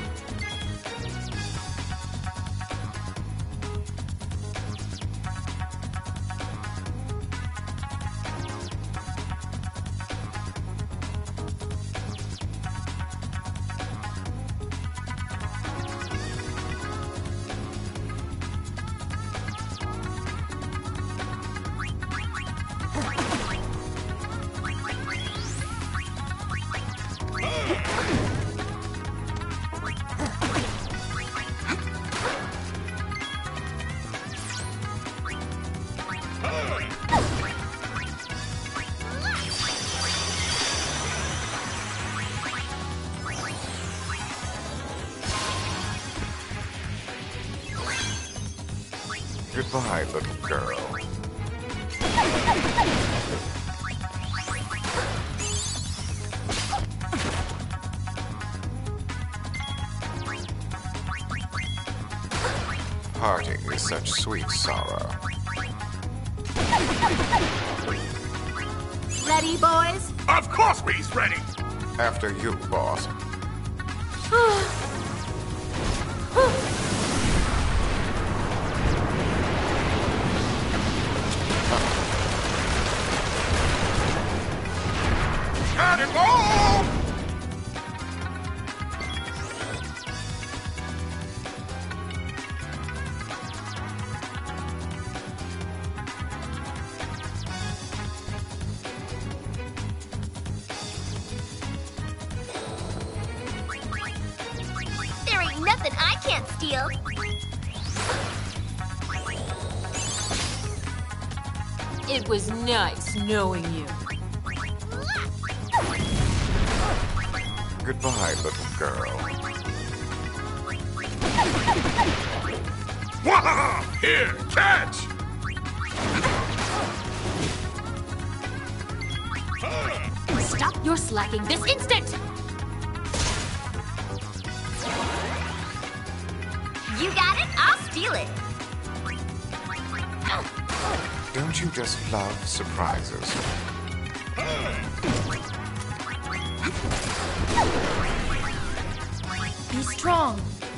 Goodbye, little girl. Parting is such sweet sorrow. Ready, boys? Of course we's ready! After you, boss. Cannonball! There ain't nothing I can't steal. It was nice knowing you. Goodbye, little girl. Wahaha! Here, catch! Stop your slacking this instant! You got it, I'll steal it. Don't you just love surprises? Be strong.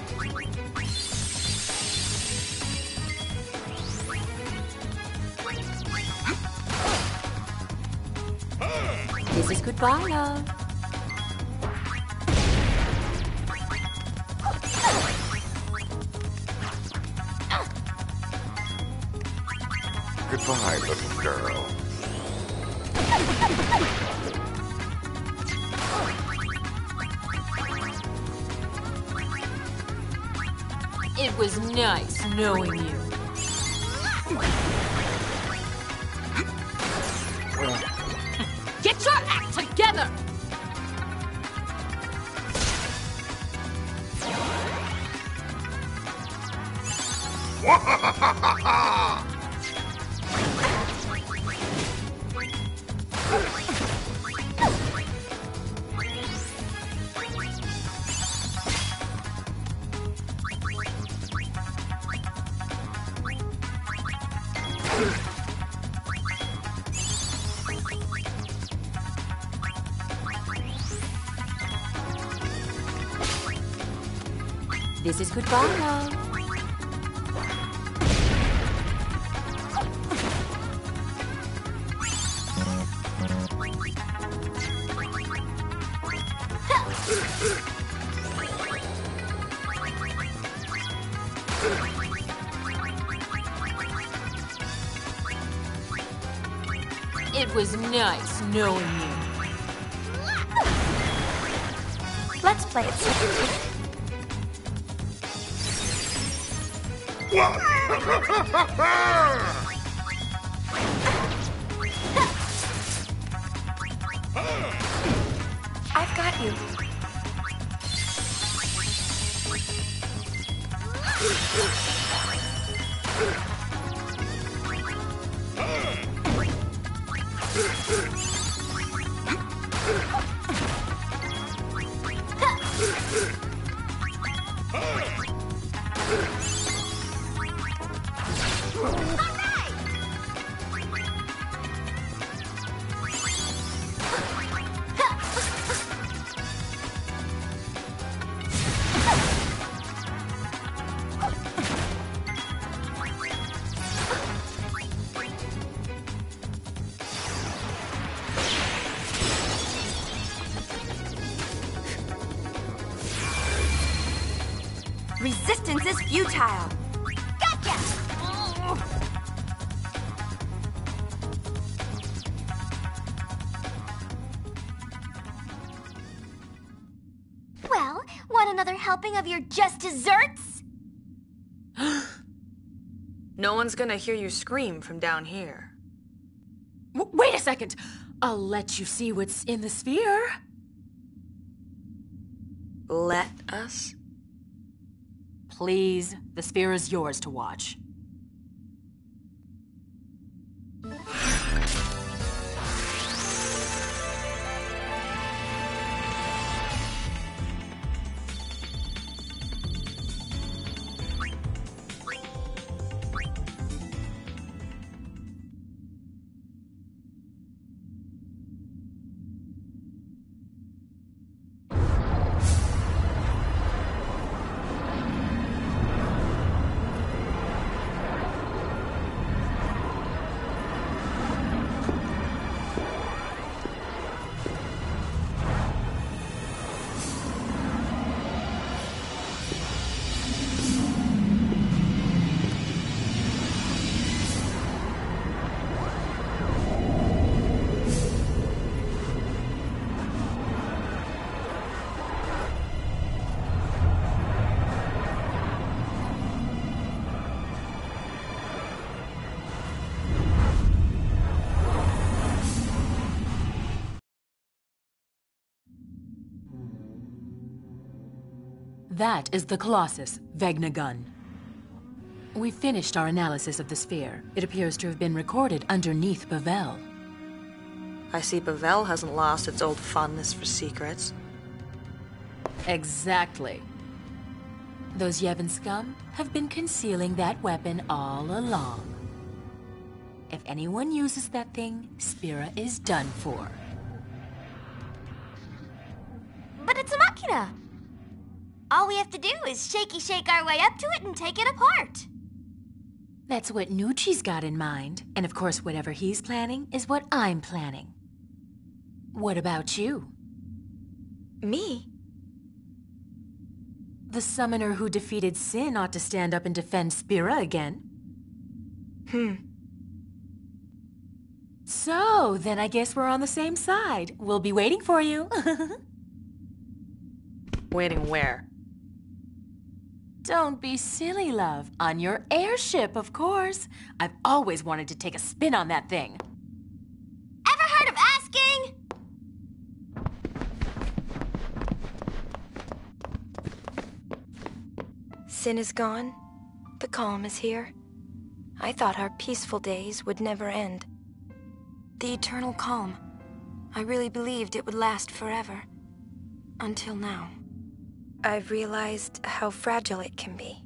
This is goodbye, love. Goodbye, little girl. It was nice knowing you. Get your act together! This is goodbye, love. It was nice knowing you. Let's play it secretly. I've got you. Resistance is futile. Gotcha! Well, want another helping of your just desserts? No one's gonna hear you scream from down here. Wait a second! I'll let you see what's in the sphere. Let us? Please, the sphere is yours to watch. That is the Colossus, Vegnagun. We finished our analysis of the sphere. It appears to have been recorded underneath Bavel. I see Bavel hasn't lost its old fondness for secrets. Exactly. Those Yevon scum have been concealing that weapon all along. If anyone uses that thing, Spira is done for. But it's a machina. All we have to do is shake our way up to it and take it apart. That's what Nucci's got in mind. And of course, whatever he's planning is what I'm planning. What about you? Me? The summoner who defeated Sin ought to stand up and defend Spira again. So, then I guess we're on the same side. We'll be waiting for you. Waiting where? Don't be silly, love. On your airship, of course. I've always wanted to take a spin on that thing. Ever heard of asking? Sin is gone. The calm is here. I thought our peaceful days would never end. The eternal calm. I really believed it would last forever. Until now. I've realized how fragile it can be.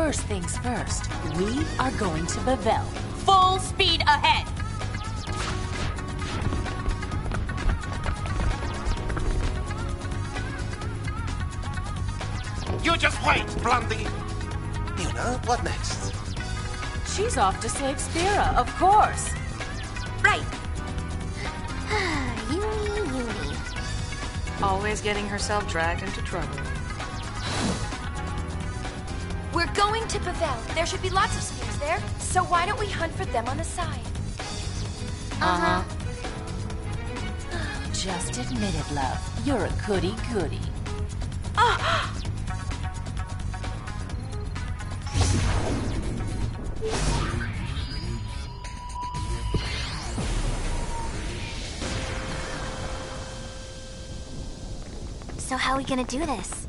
First things first, we are going to Bevelle. Full speed ahead! You just wait, Blondie. Yuna, what next? She's off to save Spira, of course. Right. Uni. Always getting herself dragged into trouble. We're going to Bevelle. There should be lots of spears there, so why don't we hunt for them on the side? Uh-huh. Just admit it, love. You're a goody-goody. So how are we gonna do this?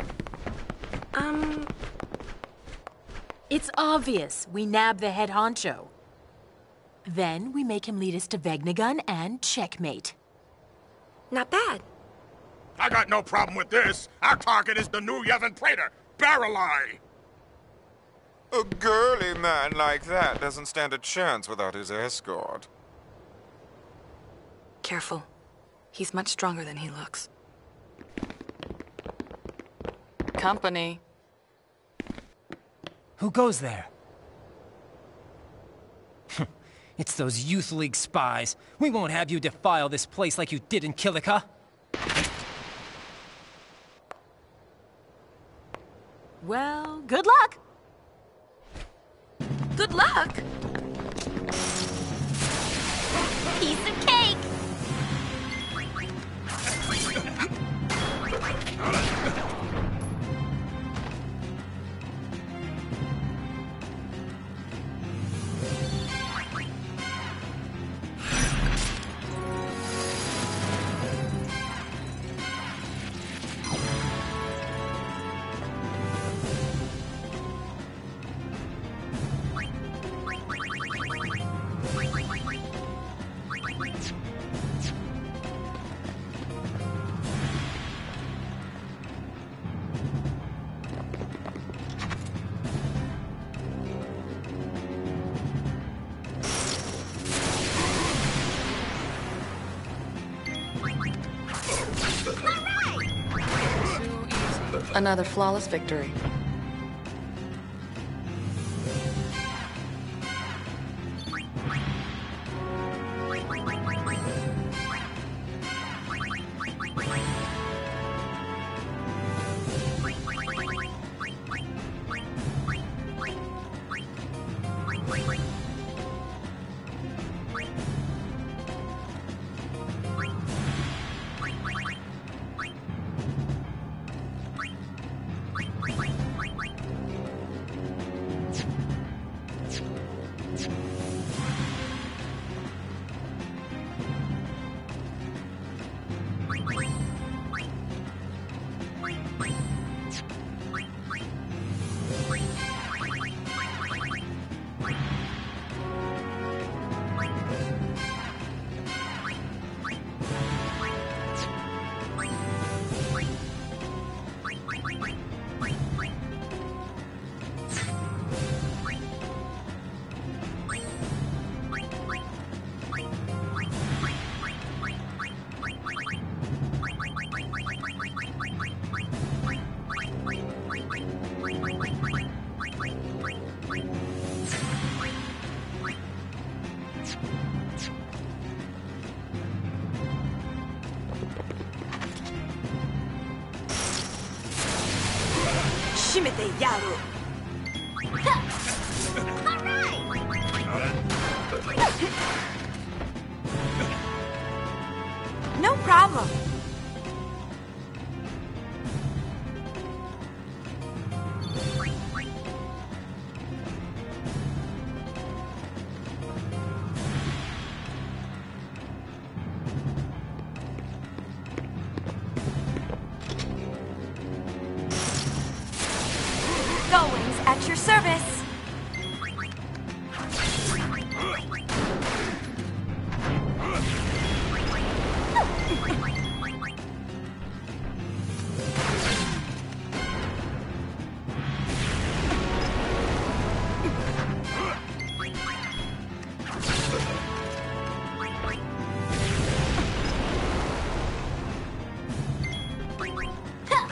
It's obvious. We nab the head honcho. Then we make him lead us to Vegnagun and checkmate. Not bad. I got no problem with this. Our target is the new Yevon Praetor, Baralai. A girly man like that doesn't stand a chance without his escort. Careful. He's much stronger than he looks. Company. Who goes there? It's those Youth League spies. We won't have you defile this place like you did in Kilika. Well, good luck! Good luck! Piece of cake! Another flawless victory. Shimete Yaru. No problem. Gullwings at your service.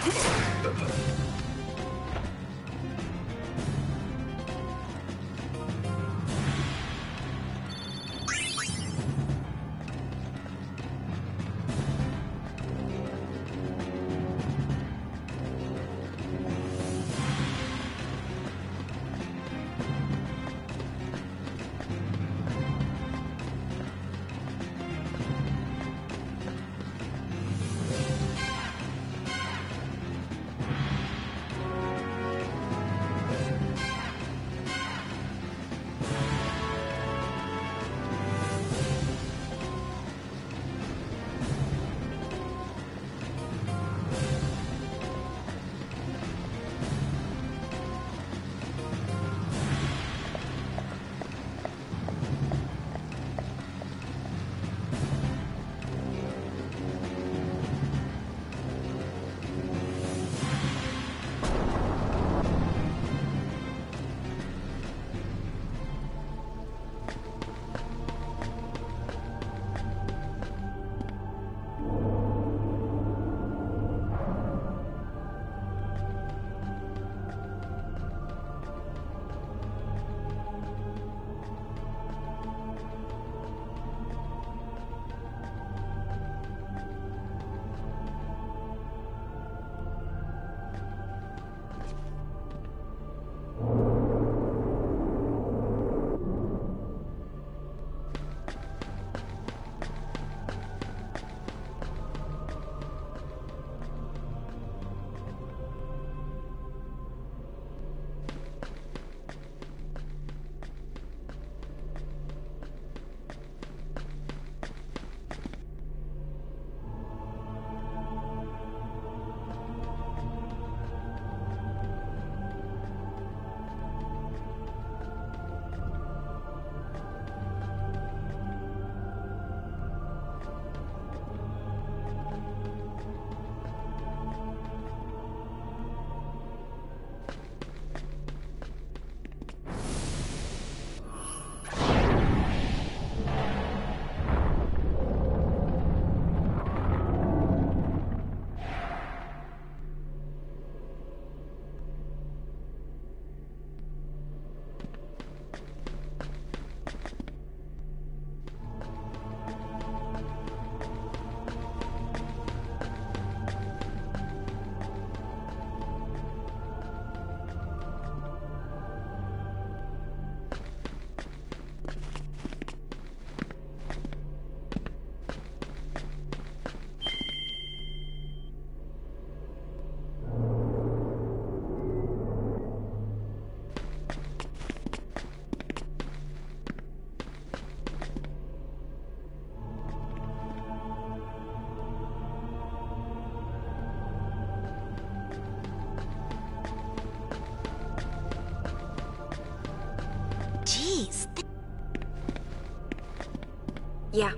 Yeah.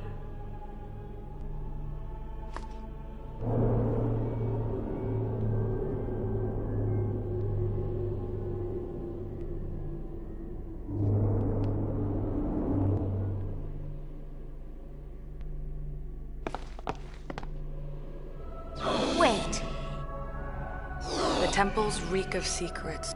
Wait. The temples reek of secrets.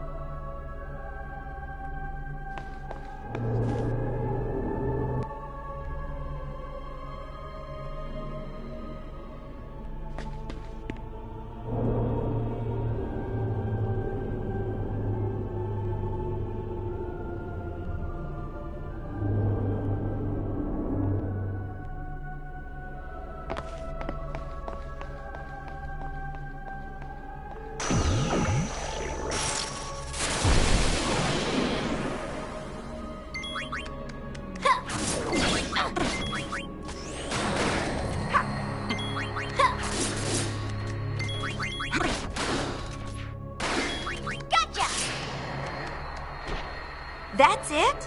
That's it?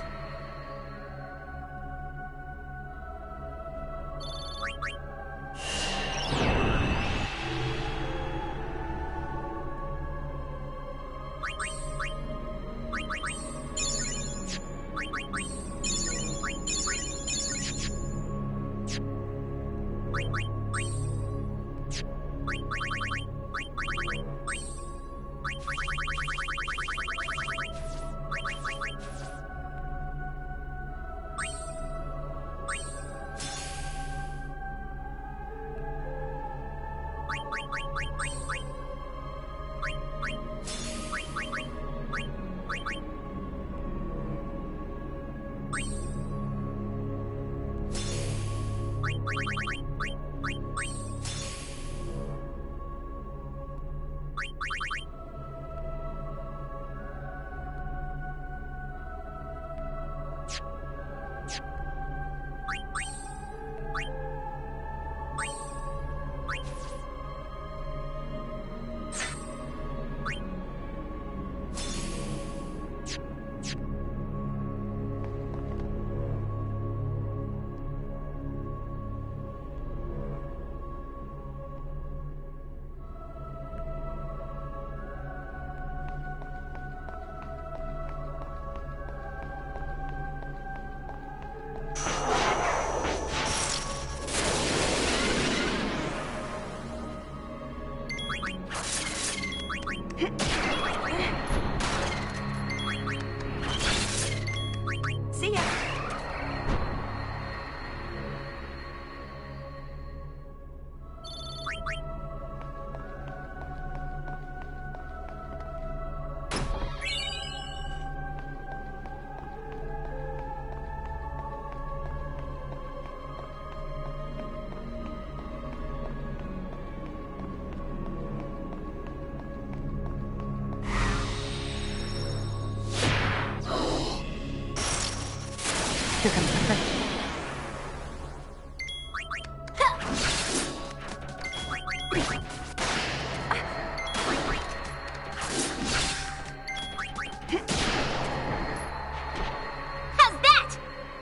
See ya. Here comes the friend. How's that?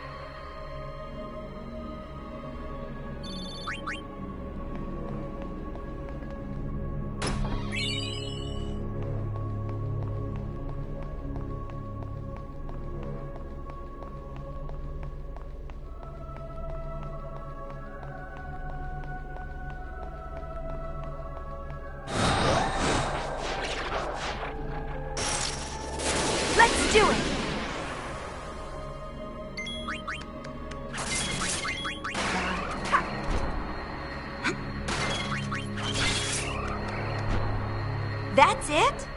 Let's do it! That's it?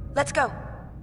Let's go.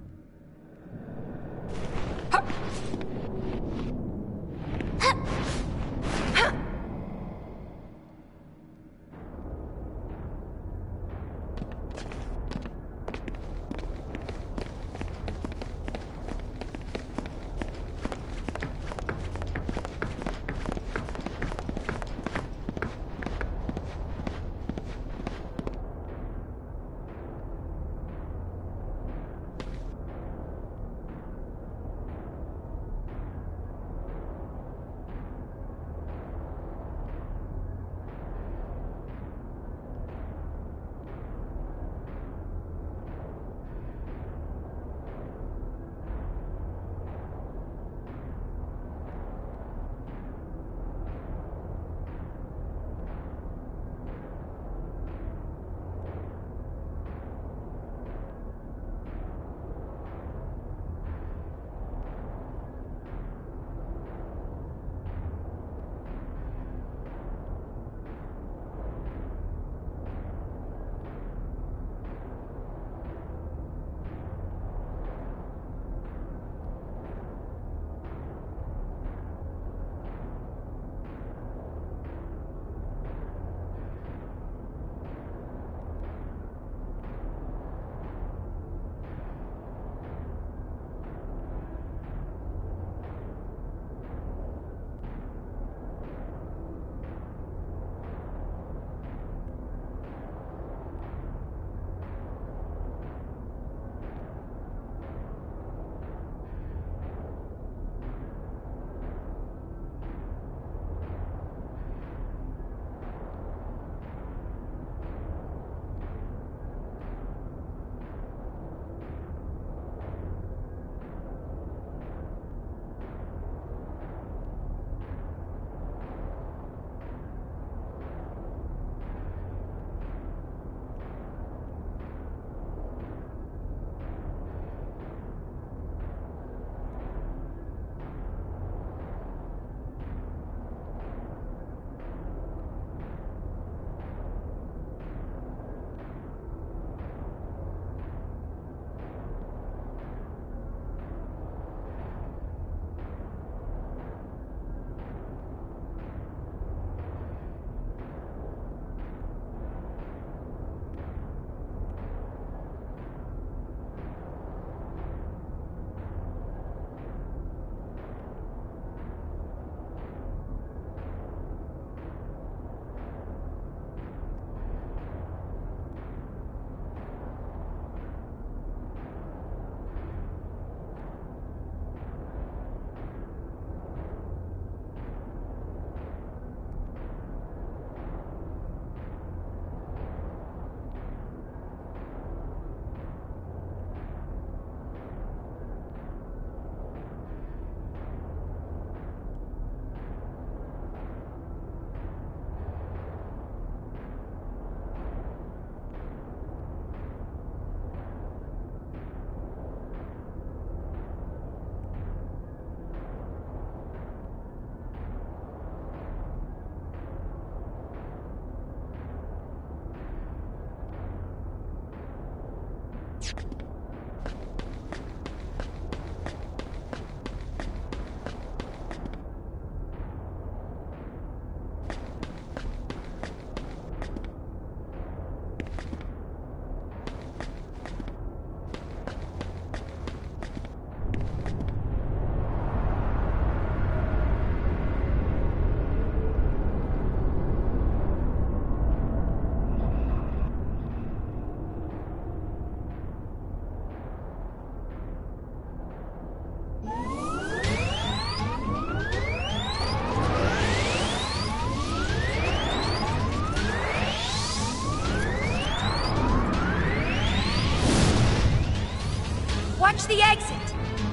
Watch the exit!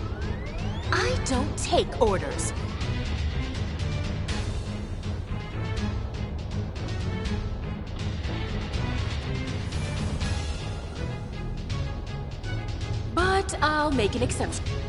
I don't take orders. But I'll make an exception.